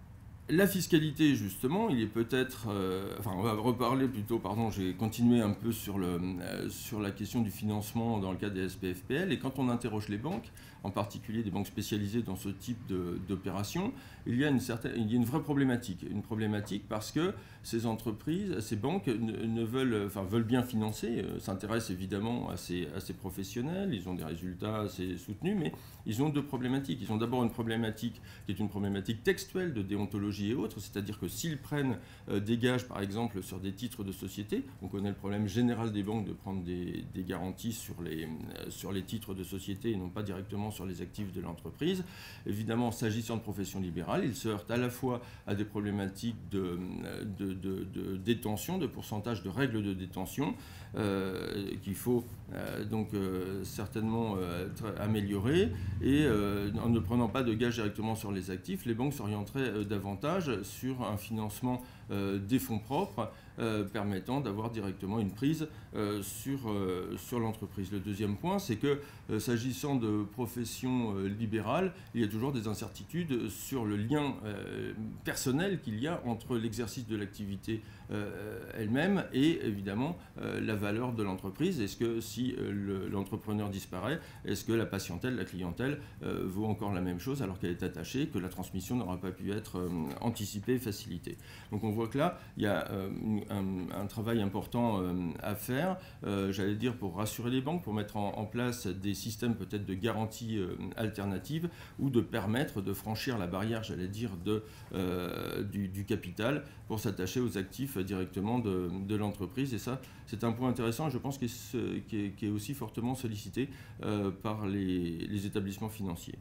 La fiscalité, justement, il est peut-être... Euh, enfin, on va reparler plutôt, pardon, j'ai continué un peu sur, le, euh, sur la question du financement dans le cadre des S P F P L. Et quand on interroge les banques, en particulier des banques spécialisées dans ce type d'opération, il y a une certaine, il y a une vraie problématique. Une problématique parce que ces entreprises, ces banques ne, ne veulent, enfin, veulent bien financer, euh, s'intéressent évidemment à ces, à ces professionnels, ils ont des résultats assez soutenus, mais ils ont deux problématiques. Ils ont d'abord une problématique qui est une problématique textuelle de déontologie et autres, c'est-à-dire que s'ils prennent euh, des gages, par exemple, sur des titres de société, on connaît le problème général des banques de prendre des, des garanties sur les, euh, sur les titres de société et non pas directement sur les actifs de l'entreprise. Évidemment, s'agissant de profession libérale, ils se heurtent à la fois à des problématiques de, de, de, de détention, de pourcentage de règles de détention, euh, qu'il faut euh, donc euh, certainement euh, améliorer. Et euh, en ne prenant pas de gages directement sur les actifs, les banques s'orienteraient euh, davantage sur un financement euh, des fonds propres euh, permettant d'avoir directement une prise euh, sur, euh, sur l'entreprise. Le deuxième point, c'est que euh, s'agissant de professions euh, libérales, il y a toujours des incertitudes sur le lien euh, personnel qu'il y a entre l'exercice de l'activité euh, elle-même et évidemment euh, la valeur de l'entreprise. Est-ce que si euh, l'entrepreneur disparaît, est-ce que la patientèle, la clientèle euh, vaut encore la même chose alors qu'elle est attachée, que la transmission n'aura pas pu être euh, anticipée et facilitée. Donc on voit que là, il y a euh, un, un travail important euh, à faire, euh, j'allais dire pour rassurer les banques, pour mettre en, en place des systèmes peut-être de garantie euh, alternative ou de permettre de franchir la barrière, j'allais dire, de, euh, du, du capital pour s'attacher aux actifs directement de, de l'entreprise. Et ça, c'est un point intéressant, je pense, qui est, qui est, qui est aussi fortement sollicité euh, par les, les établissements financiers.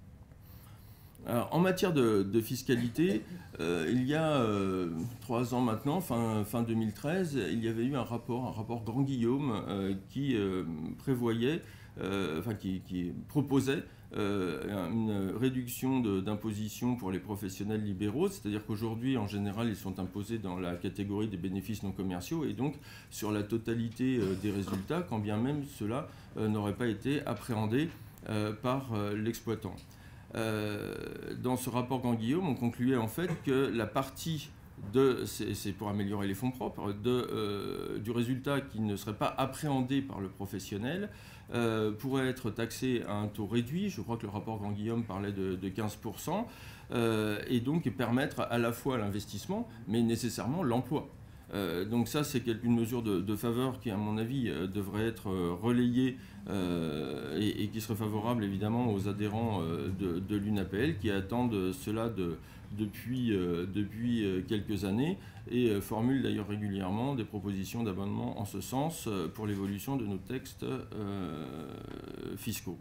Alors, en matière de, de fiscalité, euh, il y a euh, trois ans maintenant, fin, fin deux mille treize, il y avait eu un rapport, un rapport Grand-Guillaume euh, qui euh, prévoyait, euh, enfin qui, qui proposait euh, une réduction d'imposition pour les professionnels libéraux, c'est-à-dire qu'aujourd'hui, en général, ils sont imposés dans la catégorie des bénéfices non commerciaux et donc sur la totalité euh, des résultats, quand bien même cela euh, n'aurait pas été appréhendé euh, par euh, l'exploitant. Euh, dans ce rapport Grand-Guillaume, on concluait en fait que la partie de, c'est pour améliorer les fonds propres, de, euh, du résultat qui ne serait pas appréhendé par le professionnel euh, pourrait être taxé à un taux réduit. Je crois que le rapport Grand-Guillaume parlait de, de quinze pour cent euh, et donc permettre à la fois l'investissement mais nécessairement l'emploi. Euh, donc ça, c'est une mesure de, de faveur qui, à mon avis, euh, devrait être euh, relayée euh, et, et qui serait favorable, évidemment, aux adhérents euh, de, de l'U N A P L qui attendent cela de, depuis, euh, depuis euh, quelques années et euh, formulent d'ailleurs régulièrement des propositions d'amendement en ce sens euh, pour l'évolution de nos textes euh, fiscaux.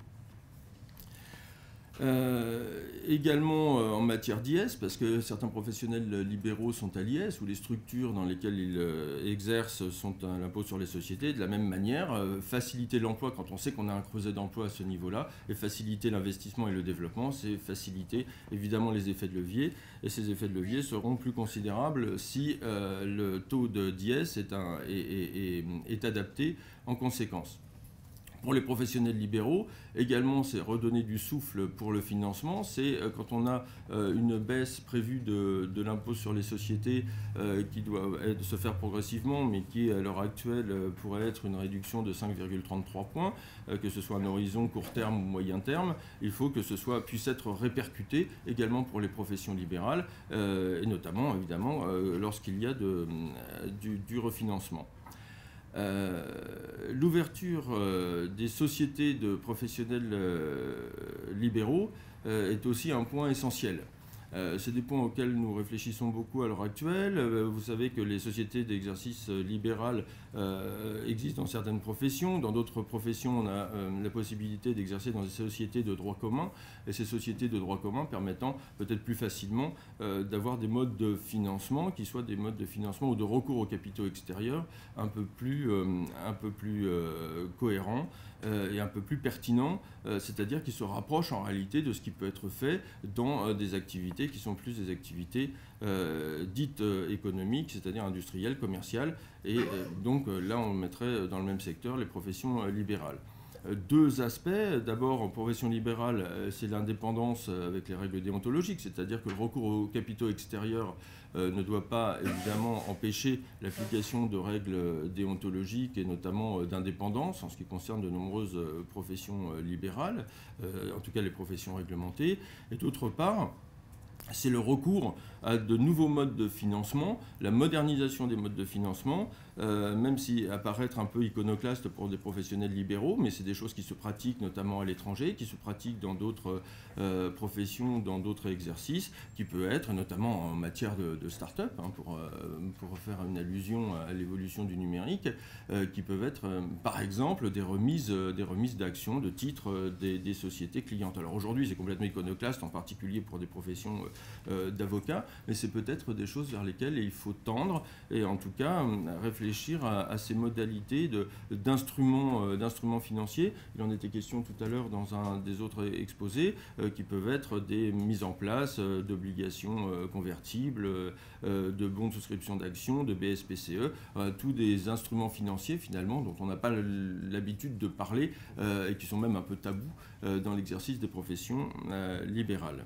Euh, également euh, en matière d'I S, parce que certains professionnels libéraux sont à l'I S, ou les structures dans lesquelles ils euh, exercent sont à l'impôt sur les sociétés. De la même manière, euh, faciliter l'emploi quand on sait qu'on a un creuset d'emploi à ce niveau-là, et faciliter l'investissement et le développement, c'est faciliter évidemment les effets de levier, et ces effets de levier seront plus considérables si euh, le taux d'I S est, un, est, est, est, est adapté en conséquence. Pour les professionnels libéraux, également, c'est redonner du souffle pour le financement. C'est euh, quand on a euh, une baisse prévue de, de l'impôt sur les sociétés euh, qui doit être, se faire progressivement, mais qui, à l'heure actuelle, euh, pourrait être une réduction de cinq virgule trente-trois points, euh, que ce soit un horizon court terme ou moyen terme, il faut que ce soit, puisse être répercuté également pour les professions libérales, euh, et notamment, évidemment, euh, lorsqu'il y a de, euh, du, du refinancement. Euh, l'ouverture euh, des sociétés de professionnels euh, libéraux euh, est aussi un point essentiel. Euh, c'est des points auxquels nous réfléchissons beaucoup à l'heure actuelle. Euh, vous savez que les sociétés d'exercice libéral euh, existent dans certaines professions. Dans d'autres professions, on a euh, la possibilité d'exercer dans des sociétés de droit commun. Et ces sociétés de droit commun permettant peut-être plus facilement euh, d'avoir des modes de financement qui soient des modes de financement ou de recours aux capitaux extérieurs un peu plus, euh, un peu plus euh, cohérents euh, et un peu plus pertinents, euh, c'est-à-dire qui se rapprochent en réalité de ce qui peut être fait dans euh, des activités qui sont plus des activités euh, dites euh, économiques, c'est-à-dire industrielles, commerciales, et euh, donc euh, là on mettrait dans le même secteur les professions euh, libérales. deux aspects. D'abord, en profession libérale, c'est l'indépendance avec les règles déontologiques, c'est-à-dire que le recours aux capitaux extérieurs euh, ne doit pas évidemment empêcher l'application de règles déontologiques et notamment euh, d'indépendance en ce qui concerne de nombreuses euh, professions euh, libérales, euh, en tout cas les professions réglementées. Et d'autre part, c'est le recours à de nouveaux modes de financement, la modernisation des modes de financement, euh, même si apparaître un peu iconoclaste pour des professionnels libéraux, mais c'est des choses qui se pratiquent notamment à l'étranger, qui se pratiquent dans d'autres euh, professions, dans d'autres exercices, qui peut être notamment en matière de, de start-up, hein, pour, euh, pour faire une allusion à l'évolution du numérique, euh, qui peuvent être euh, par exemple des remises, euh, des remises d'actions, de titres euh, des, des sociétés clientes. Alors aujourd'hui c'est complètement iconoclaste, en particulier pour des professions euh, d'avocats, mais c'est peut-être des choses vers lesquelles il faut tendre et en tout cas réfléchir à, à ces modalités de, d'instruments, euh, d'instruments financiers. Il en était question tout à l'heure dans un des autres exposés, euh, qui peuvent être des mises en place euh, d'obligations euh, convertibles, euh, de bons de souscription d'actions, de B S P C E, euh, tous des instruments financiers finalement dont on n'a pas l'habitude de parler euh, et qui sont même un peu tabous euh, dans l'exercice des professions euh, libérales.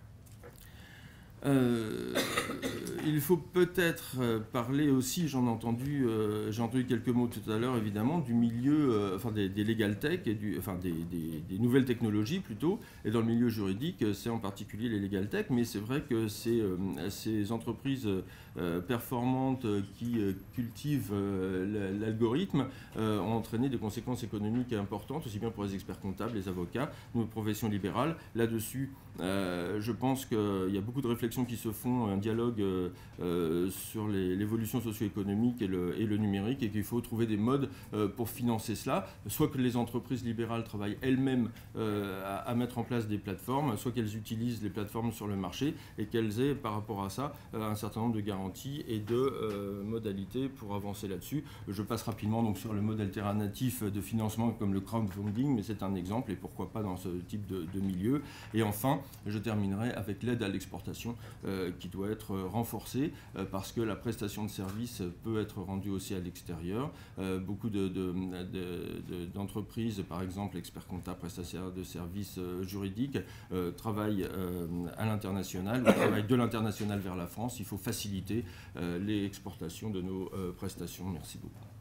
Euh, il faut peut-être parler aussi, j'en ai entendu, euh, j'ai entendu quelques mots tout à l'heure évidemment, du milieu, euh, enfin des, des legal tech, et du, enfin des, des, des nouvelles technologies plutôt, et dans le milieu juridique, c'est en particulier les legal tech, mais c'est vrai que ces, euh, ces entreprises euh, performantes qui euh, cultivent euh, l'algorithme euh, ont entraîné des conséquences économiques importantes, aussi bien pour les experts comptables, les avocats, nos professions libérales. Là-dessus, euh, je pense qu'il y a beaucoup de réflexions qui se font, un dialogue euh, euh, sur l'évolution socio-économique et le, et le numérique, et qu'il faut trouver des modes euh, pour financer cela, soit que les entreprises libérales travaillent elles-mêmes euh, à, à mettre en place des plateformes, soit qu'elles utilisent les plateformes sur le marché et qu'elles aient par rapport à ça euh, un certain nombre de garanties et de euh, modalités pour avancer là-dessus. Je passe rapidement donc sur le mode alternatif de financement comme le crowdfunding, mais c'est un exemple et pourquoi pas dans ce type de, de milieu. Et enfin, je terminerai avec l'aide à l'exportation euh, qui doit être renforcée euh, parce que la prestation de service peut être rendue aussi à l'extérieur. Euh, beaucoup de, de, de, de, d'entreprises, par exemple experts comptables, prestataires de services euh, juridiques, euh, travaillent euh, à l'international ou travaillent de l'international vers la France. Il faut faciliter euh, les exportations de nos euh, prestations. Merci beaucoup.